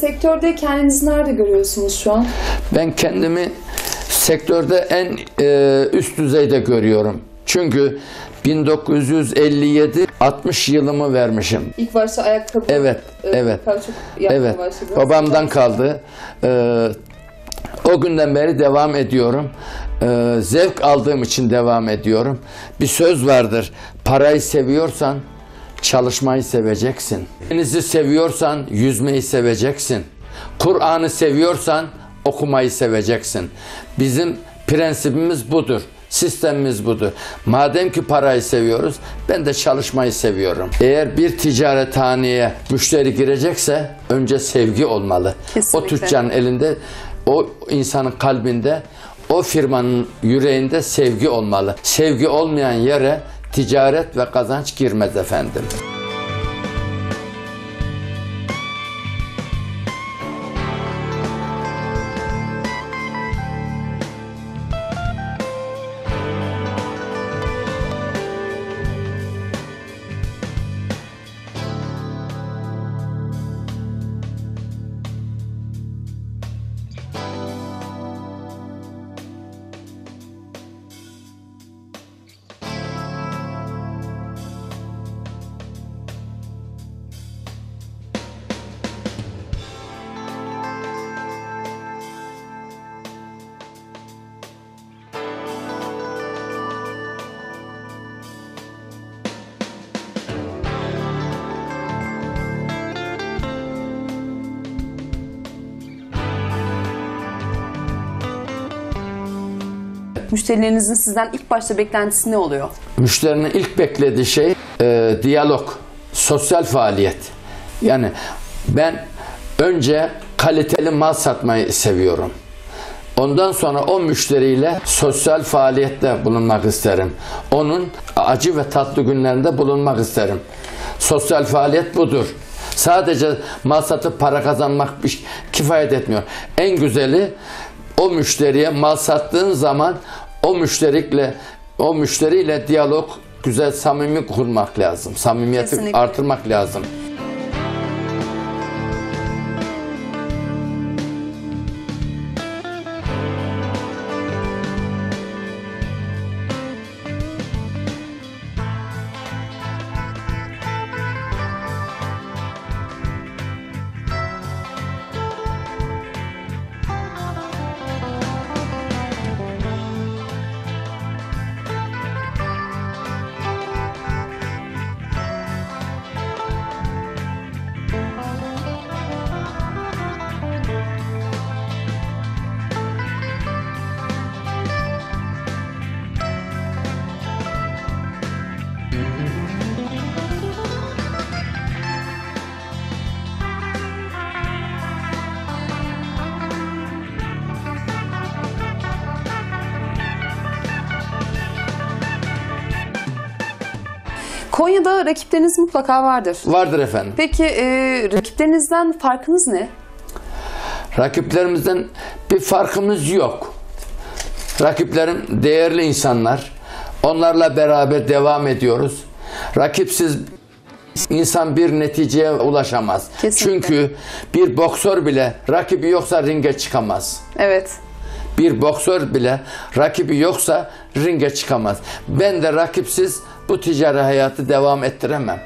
sektörde kendinizi nerede görüyorsunuz şu an? Ben kendimi sektörde en e, üst düzeyde görüyorum. Çünkü bin dokuz yüz elli yedi altmış yılımı vermişim. İlk başta ayakkabı, Evet, e, evet. kauçuk yapmaya Evet. başladınız. Babamdan kaldı. Ee, o günden beri devam ediyorum. Ee, zevk aldığım için devam ediyorum. Bir söz vardır. Parayı seviyorsan çalışmayı seveceksin. Denizi seviyorsan yüzmeyi seveceksin. Kur'an'ı seviyorsan okumayı seveceksin. Bizim prensibimiz budur. Sistemimiz budur. Madem ki parayı seviyoruz, ben de çalışmayı seviyorum. Eğer bir ticarethaneye müşteri girecekse önce sevgi olmalı. Kesinlikle. O tüccarın elinde, o insanın kalbinde, o firmanın yüreğinde sevgi olmalı. Sevgi olmayan yere ticaret ve kazanç girmez efendim. Müşterilerinizin sizden ilk başta beklentisi ne oluyor? Müşterinin ilk beklediği şey e, diyalog, sosyal faaliyet. Yani ben önce kaliteli mal satmayı seviyorum. Ondan sonra o müşteriyle sosyal faaliyette bulunmak isterim. Onun acı ve tatlı günlerinde bulunmak isterim. Sosyal faaliyet budur. Sadece mal satıp para kazanmak bir kifayet etmiyor. En güzeli o müşteriye mal sattığın zaman o müşteriyle o müşteriyle diyalog, güzel, samimi kurmak lazım. Samimiyeti Kesinlikle. artırmak lazım. Konya'da rakipleriniz mutlaka vardır. Vardır efendim. Peki e, rakiplerinizden farkınız ne? Rakiplerimizden bir farkımız yok. Rakiplerim değerli insanlar. Onlarla beraber devam ediyoruz. Rakipsiz insan bir neticeye ulaşamaz. Kesinlikle. Çünkü bir boksör bile rakibi yoksa ringe çıkamaz. Evet. Bir boksör bile rakibi yoksa ringe çıkamaz. Ben de rakipsiz bu ticari hayatı devam ettiremem.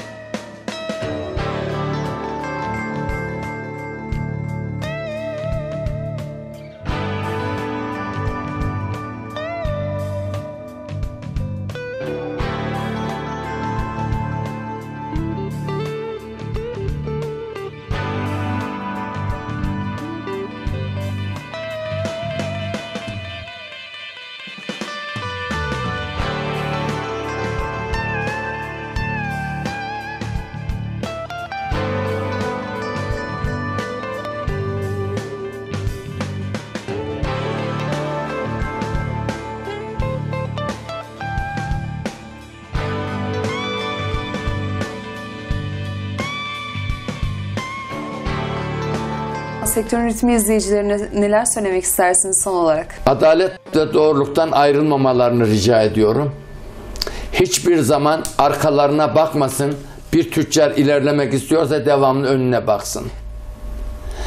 Sektörün ritmi izleyicilerine neler söylemek istersiniz son olarak? Adalet ve doğruluktan ayrılmamalarını rica ediyorum. Hiçbir zaman arkalarına bakmasın. Bir tüccar ilerlemek istiyorsa devamlı önüne baksın.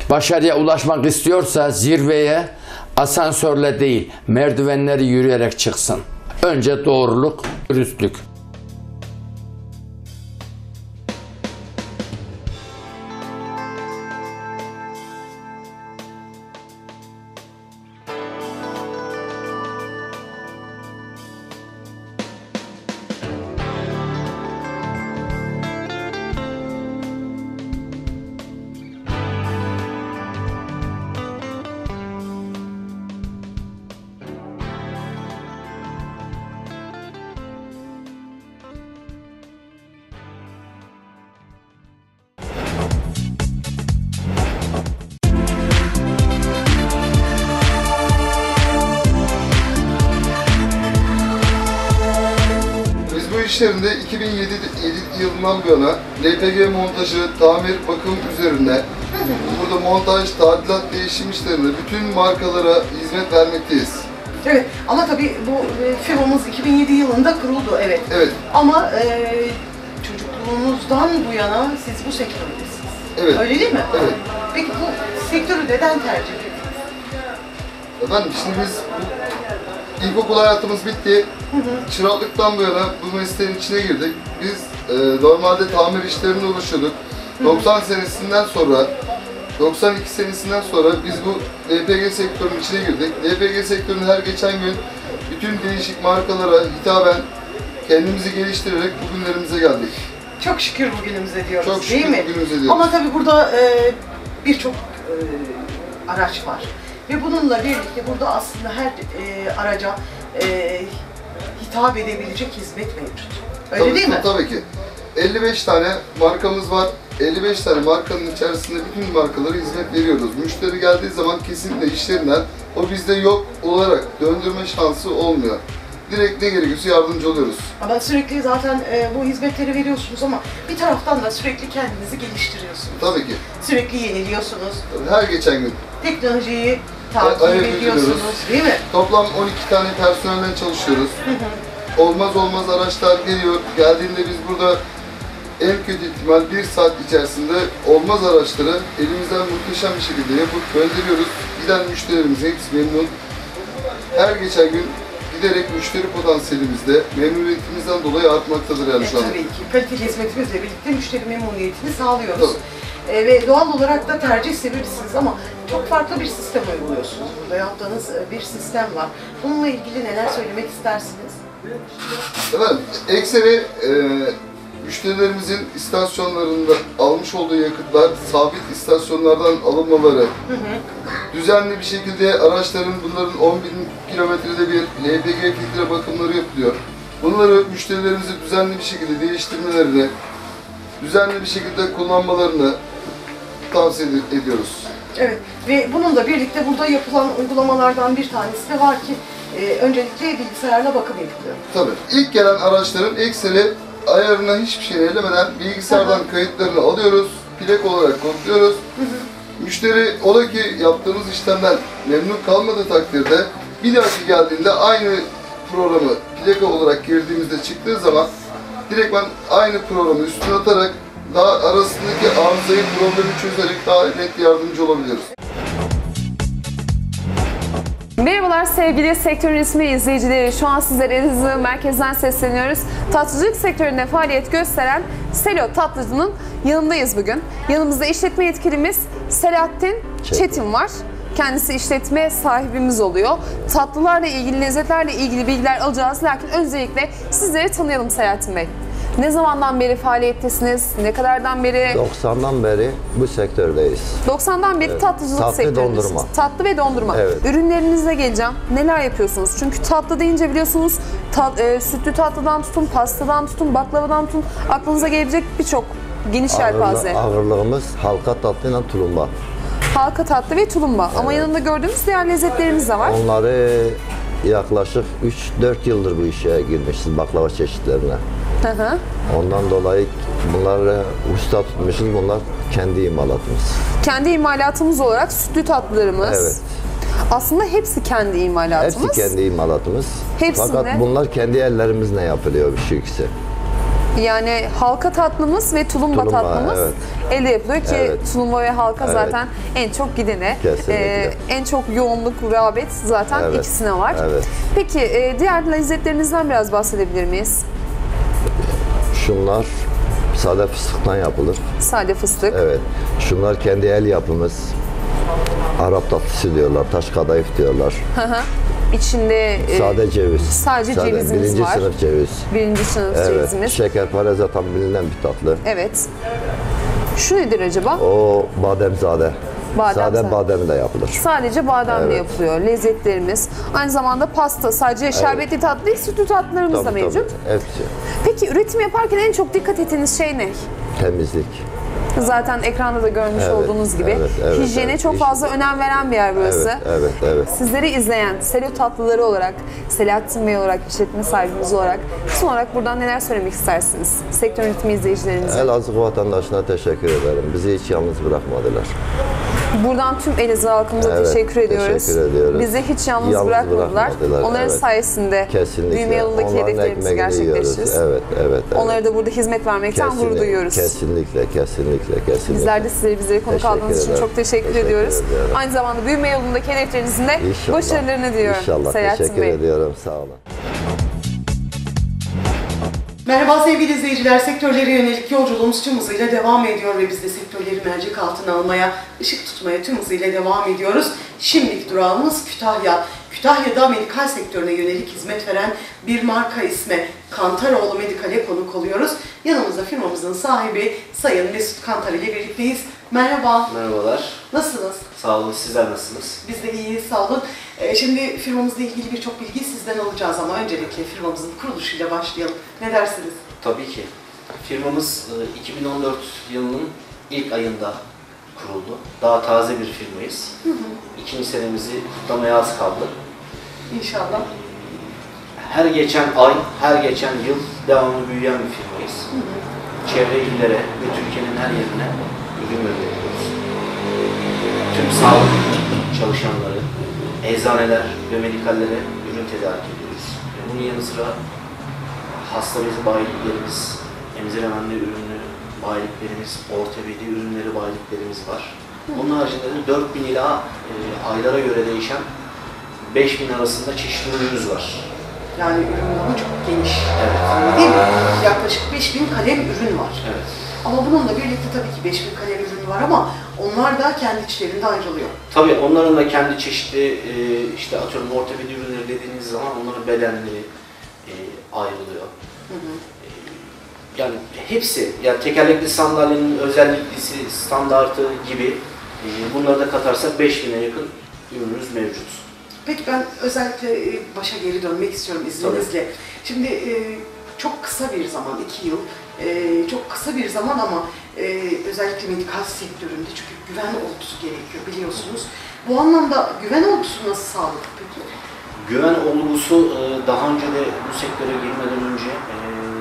başarıya ulaşmak istiyorsa zirveye asansörle değil, merdivenleri yürüyerek çıksın. Önce doğruluk, dürüstlük. işlerinde iki bin yedi yılından bu yana L P G montajı, tamir, bakım üzerinde burada montaj, tadilat, değişim işlerinde bütün markalara hizmet vermekteyiz. Evet ama tabii bu e, firmamız iki bin yedi yılında kuruldu, evet. Evet. Ama e, çocukluğunuzdan bu yana siz bu sektördesiniz. Evet. Öyle değil mi? Evet. Peki bu sektörü neden tercih ettiniz? Efendim şimdi biz bu ilkokul hayatımız bitti. Hı hı. Çıraklıktan bu yana bu mesleğin içine girdik. Biz e, normalde tamir işlerinde uğraşıyorduk. doksan senesinden sonra doksan iki senesinden sonra biz bu L P G sektörünün içine girdik. L P G sektörünün her geçen gün bütün değişik markalara hitaben kendimizi geliştirerek bugünlerimize geldik. Çok şükür bugünümüze diyoruz, Çok şükür değil mi? bugünümüze diyoruz. Ama tabii burada e, birçok e, araç var. Ve bununla birlikte burada aslında her e, araca e, hitap edebilecek hizmet mevcut. Öyle tabii, değil mi? Tabii ki. elli beş tane markamız var. elli beş tane markanın içerisinde bütün markalara hizmet veriyoruz. Müşteri geldiği zaman kesinlikle işlerinden o bizde yok olarak döndürme şansı olmuyor. Direkt ne gerekiyorsa yardımcı oluyoruz. Ama sürekli zaten e, bu hizmetleri veriyorsunuz ama bir taraftan da sürekli kendinizi geliştiriyorsunuz. Tabii ki. Sürekli yeniliyorsunuz. Her geçen gün. Teknolojiyi Ayak takip ediyorsunuz, uyduruyoruz. değil mi? Toplam on iki tane personelle çalışıyoruz. Olmaz olmaz araçlar geliyor. Geldiğinde biz burada en kötü ihtimal bir saat içerisinde olmaz araçları elimizden muhteşem bir şekilde yapıp gönderiyoruz. Giden müşterilerimizin hepsi memnun. Her geçen gün giderek müşteri potansiyelimizde memnuniyetimizden dolayı artmaktadır yani E, şu anda. tabii ki. Kaliteli hizmetimizle birlikte müşteri memnuniyetini sağlıyoruz. E, ve doğal olarak da tercih sebebisiniz ama çok farklı bir sistem uyguluyorsunuz. Burada yaptığınız e, bir sistem var. Bununla ilgili neler söylemek istersiniz? Efendim, ekseri e, müşterilerimizin istasyonlarında almış olduğu yakıtlar sabit istasyonlardan alınmaları, hı hı. düzenli bir şekilde araçların bunların on bin kilometrede bir L P G filtre bakımları yapılıyor. Bunları müşterilerimize düzenli bir şekilde değiştirmelerini, düzenli bir şekilde kullanmalarını tavsiye ediyoruz. Evet ve bununla birlikte burada yapılan uygulamalardan bir tanesi de var ki e, öncelikle bilgisayarla bakım yapılıyor. Tabii. İlk gelen araçların ekseri ayarına hiçbir şey ellemeden bilgisayardan Aha. kayıtlarını alıyoruz, plak olarak kodluyoruz. Hı hı. Müşteri ola ki yaptığımız işlemden memnun kalmadığı takdirde bir dahaki geldiğinde aynı programı plaka olarak girdiğimizde çıktığı zaman direktmen aynı programı üstüne atarak daha arasındaki arızayı, problemi çözerek daha net yardımcı olabiliyoruz. Merhabalar sevgili sektörün ismi izleyicileri. Şu an sizlere Elazığ merkezden sesleniyoruz. Tatlıcılık sektöründe faaliyet gösteren Selo Tatlıcı'nın yanındayız bugün. Yanımızda işletme yetkilimiz Selahattin Çetin, Çetin var. Kendisi işletme sahibimiz oluyor. Tatlılarla ilgili, lezzetlerle ilgili bilgiler alacağız. Lakin öncelikle sizleri tanıyalım Selahattin Bey. Ne zamandan beri faaliyettesiniz? Ne kadardan beri? doksandan beri bu sektördeyiz. doksandan beri evet. tatlıcılık Tatlı sektöründesiniz. dondurma. Tatlı ve dondurma. Evet. Ürünlerinizle geleceğim. Neler yapıyorsunuz? Çünkü tatlı deyince biliyorsunuz tat, e, sütlü tatlıdan tutun, pastadan tutun, baklavadan tutun. Aklınıza gelebilecek birçok geniş yelpaze. Ağırlığımız halka tatlıyla tulumba. Halka tatlı ve tulumba. Evet. Ama yanında gördüğümüz diğer lezzetlerimiz de var. Onları yaklaşık üç dört yıldır bu işe girmişiz, baklava çeşitlerine. Hı hı. Ondan dolayı bunları usta tutmuşuz, bunlar kendi imalatımız. Kendi imalatımız olarak sütlü tatlılarımız. Evet. Aslında hepsi kendi imalatımız. Hepsi kendi imalatımız. Hepsinde. Fakat bunlar kendi ellerimizle yapılıyor bir şey ikisi. Yani halka tatlımız ve tulumba, Tulumba, tatlımız evet. elde yapılıyor ki Evet. tulumba ve halka Evet. zaten en çok gidene, Kesinlikle. e, en çok yoğunluk, rağbet zaten Evet. ikisine var. Evet. Peki e, diğer lezzetlerinizden biraz bahsedebilir miyiz? Şunlar sade fıstıktan yapılır. Sade fıstık. Evet. Şunlar kendi el yapımız. Arap tatlısı diyorlar, taş kadayıf diyorlar. Hı hı. İçinde e, Sade ceviz. sadece cevizimiz birinci var. sınıf ceviz. Birinci sınıf Evet. cevizimiz. Şekerpare zaten bilinen bir tatlı. Evet. Şu nedir acaba? O bademzade. Bademzade. Sade badem de yapılır. Sadece bademle Evet. yapılıyor lezzetlerimiz. Aynı zamanda pasta, sadece şerbetli tatlı değil, sütlü tatlılarımız da Tabii, mevcut. tabii. Hepsi. Peki üretim yaparken en çok dikkat ettiğiniz şey ne? Temizlik. Zaten ekranda da görmüş Evet, olduğunuz gibi evet, evet, hijyene evet. çok fazla önem veren bir yer burası. Evet, evet, evet. Sizleri izleyen Selo Tatlıları olarak, Selahattin Bey olarak, işletme sahibimiz olarak son olarak buradan neler söylemek istersiniz? Sektör yönetimi izleyicilerimize. Elazığ vatandaşına teşekkür ederim. Bizi hiç yalnız bırakmadılar. Buradan tüm Elazığ halkımıza Evet, teşekkür ediyoruz. teşekkür ediyoruz. Bizi hiç yalnız, Yalnız bırakmadılar. bırakmadılar, Onların evet. sayesinde Kesinlikle. büyüme yolundaki Onların hedeflerimizi ekmeğini gerçekleştiririz. yiyoruz. Evet, evet, evet. Onlara da burada hizmet vermekten gurur Kesinlikle, duyuyoruz. Kesinlikle, kesinlikle, kesinlikle. Bizler de sizleri bizleri konuk Teşekkür aldığınız için ederim. çok teşekkür, Teşekkür ediyoruz. ediyorum. Aynı zamanda büyüme yolundaki hedeflerinizin de İnşallah. başarılarını diliyorum. İnşallah. Selahattin Teşekkür Bey. ediyorum. Sağ olun. Merhaba sevgili izleyiciler, sektörlere yönelik yolculuğumuz tüm hızıyla devam ediyor ve biz de sektörleri mercek altına almaya, ışık tutmaya tüm hızıyla devam ediyoruz. Şimdiki durağımız Kütahya. Kütahya'da medikal sektörüne yönelik hizmet veren bir marka ismi Kantaroğlu Medikal'e konuk oluyoruz. Yanımızda firmamızın sahibi Sayın Mesut Kantar ile birlikteyiz. Merhaba. Merhabalar. Nasılsınız? Sağ olun, sizler nasılsınız? Biz de iyiyiz, sağ olun. Ee, şimdi firmamızla ilgili birçok bilgi sizden alacağız ama öncelikle firmamızın kuruluşuyla başlayalım. Ne dersiniz? Tabii ki. Firmamız iki bin on dört yılının ilk ayında kuruldu. Daha taze bir firmayız. Hı hı. İkinci senemizi kutlamaya az kaldı. İnşallah. Her geçen ay, her geçen yıl devamlı büyüyen bir firmayız. Hı hı. Çevre illere ve Türkiye'nin her yerine ürün gönderiyoruz. Tüm sağlık çalışanları, eczaneler ve medikallere ürün tedarik ediyoruz. Ve bunun yanı sıra hasta bezi bayiliklerimiz, emziremenli ürünlü bayiliklerimiz, ortopedi ürünleri bayiliklerimiz var. Onun haricinde de dört bin ila e, aylara göre değişen beş bin arasında çeşitli ürünümüz var. Yani ürün alanı çok geniş. Evet. Değil mi? Yaklaşık beş bin kalem ürün var. Evet. Ama bununla birlikte tabii ki beş bin kalem ürün var ama onlar da kendi içlerinde ayrılıyor. Tabii onların da kendi çeşitli e, işte atıyorum ortopedi ürünleri dediğiniz zaman onların bedenleri e, ayrılıyor. Hı hı. E, yani hepsi, yani tekerlekli sandalyenin özelliklisi, standartı gibi e, bunları da katarsak beş bine yakın ürünümüz mevcut. Peki ben özellikle e, başa geri dönmek istiyorum izninizle. Tabii. Şimdi e, çok kısa bir zaman, iki yıl, e, çok kısa bir zaman ama e, özellikle medikal sektöründe çünkü güven olgusu gerekiyor biliyorsunuz. Bu anlamda güven olgusu nasıl sağladık peki? Güven olgusu daha önce de bu sektöre girmeden önce e,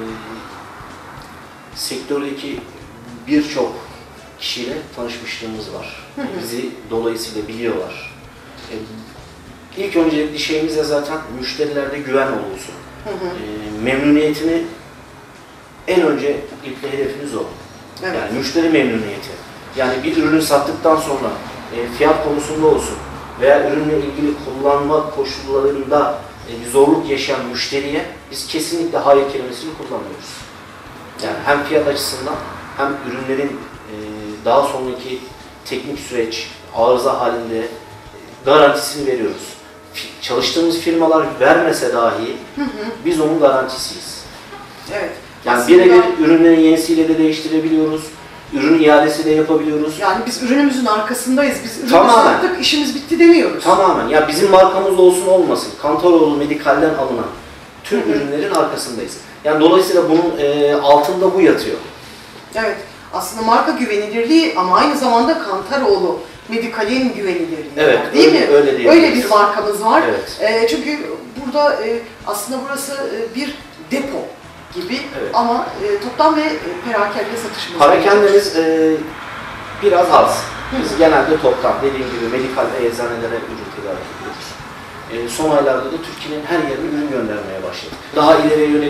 sektördeki birçok kişiyle tanışmışlığımız var. Hı hı. Bizi dolayısıyla biliyorlar. E, ilk öncelikli şeyimiz de zaten müşterilerde güven olgusu. Hı hı. E, memnuniyetini en önce ilk hedefimiz o. Evet. Yani müşteri memnuniyeti. Yani bir ürünü sattıktan sonra e, fiyat konusunda olsun veya ürünle ilgili kullanma koşullarında e, bir zorluk yaşayan müşteriye biz kesinlikle hayır kelimesini kullanmıyoruz. Yani hem fiyat açısından hem ürünlerin e, daha sonraki teknik süreç, arıza halinde e, garantisini veriyoruz. F- çalıştığımız firmalar vermese dahi Hı hı. biz onun garantisiyiz. Evet. Yani Aslında- birebir ürünlerin yenisiyle de değiştirebiliyoruz. Ürün iadesi de yapabiliyoruz. Yani biz ürünümüzün arkasındayız. Biz ürünü Tamamen. sattık, işimiz bitti demiyoruz. Tamamen. Ya bizim markamız olsun olmasın. Kantaroğlu Medikal'den alınan tüm Hı hı. ürünlerin arkasındayız. Yani dolayısıyla bunun e, altında bu yatıyor. Evet. Aslında marka güvenilirliği ama aynı zamanda Kantaroğlu Medikal'in güvenilirliği Evet, var, değil öyle- mi? öyle diyebiliriz. bir markamız var. Evet. E, çünkü burada e, aslında burası e, bir depo gibi Evet. ama e, toptan ve e, perakende satışımız var. Parakendemiz e, biraz az. Biz genelde toptan, dediğim gibi medikal ve eczanelere ürün tedarik ediyoruz. E, son aylarda da Türkiye'nin her yerine ürün göndermeye başladık. Daha ileriye yönelik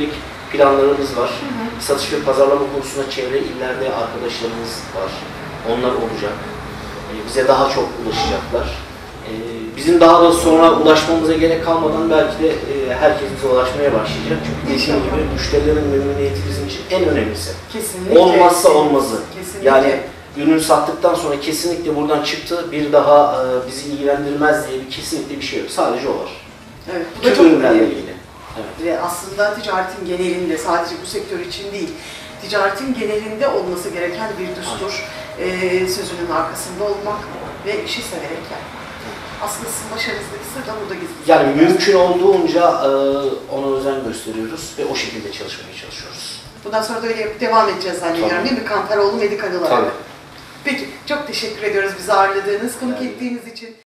planlarımız var. Satış ve pazarlama konusunda çevre illerde arkadaşlarımız var. Onlar olacak. E, bize daha çok ulaşacaklar. E, bizim daha da sonra ulaşmamıza gerek kalmadan belki de e, herkes bize ulaşmaya başlayacak. Çünkü dediğim gibi müşterilerin memnuniyeti bizim için en önemlisi. Kesinlikle. Olmazsa olmazı. Kesinlikle. Yani ürünü sattıktan sonra kesinlikle buradan çıktı, bir daha e, bizi ilgilendirmez diye bir kesinlikle bir şey yok. Sadece o var. Evet, bu da Tüm çok ürünlerle önemli. ilgili. Evet. Ve aslında ticaretin genelinde, sadece bu sektör için değil, ticaretin genelinde olması gereken bir düstur. Ee, sözünün arkasında olmak ve işi severek yapmak. Aslında sizin başarınızdaki sır da burada gizli. Yani mümkün olduğunca e, ona özen gösteriyoruz ve o şekilde çalışmaya çalışıyoruz. Bundan sonra da öyle yapıp devam edeceğiz zannediyorum, Tabii. değil mi? Kantaroğlu Medikal olarak. Tabii. Peki, çok teşekkür ediyoruz bizi ağırladığınız, konuk ettiğiniz için.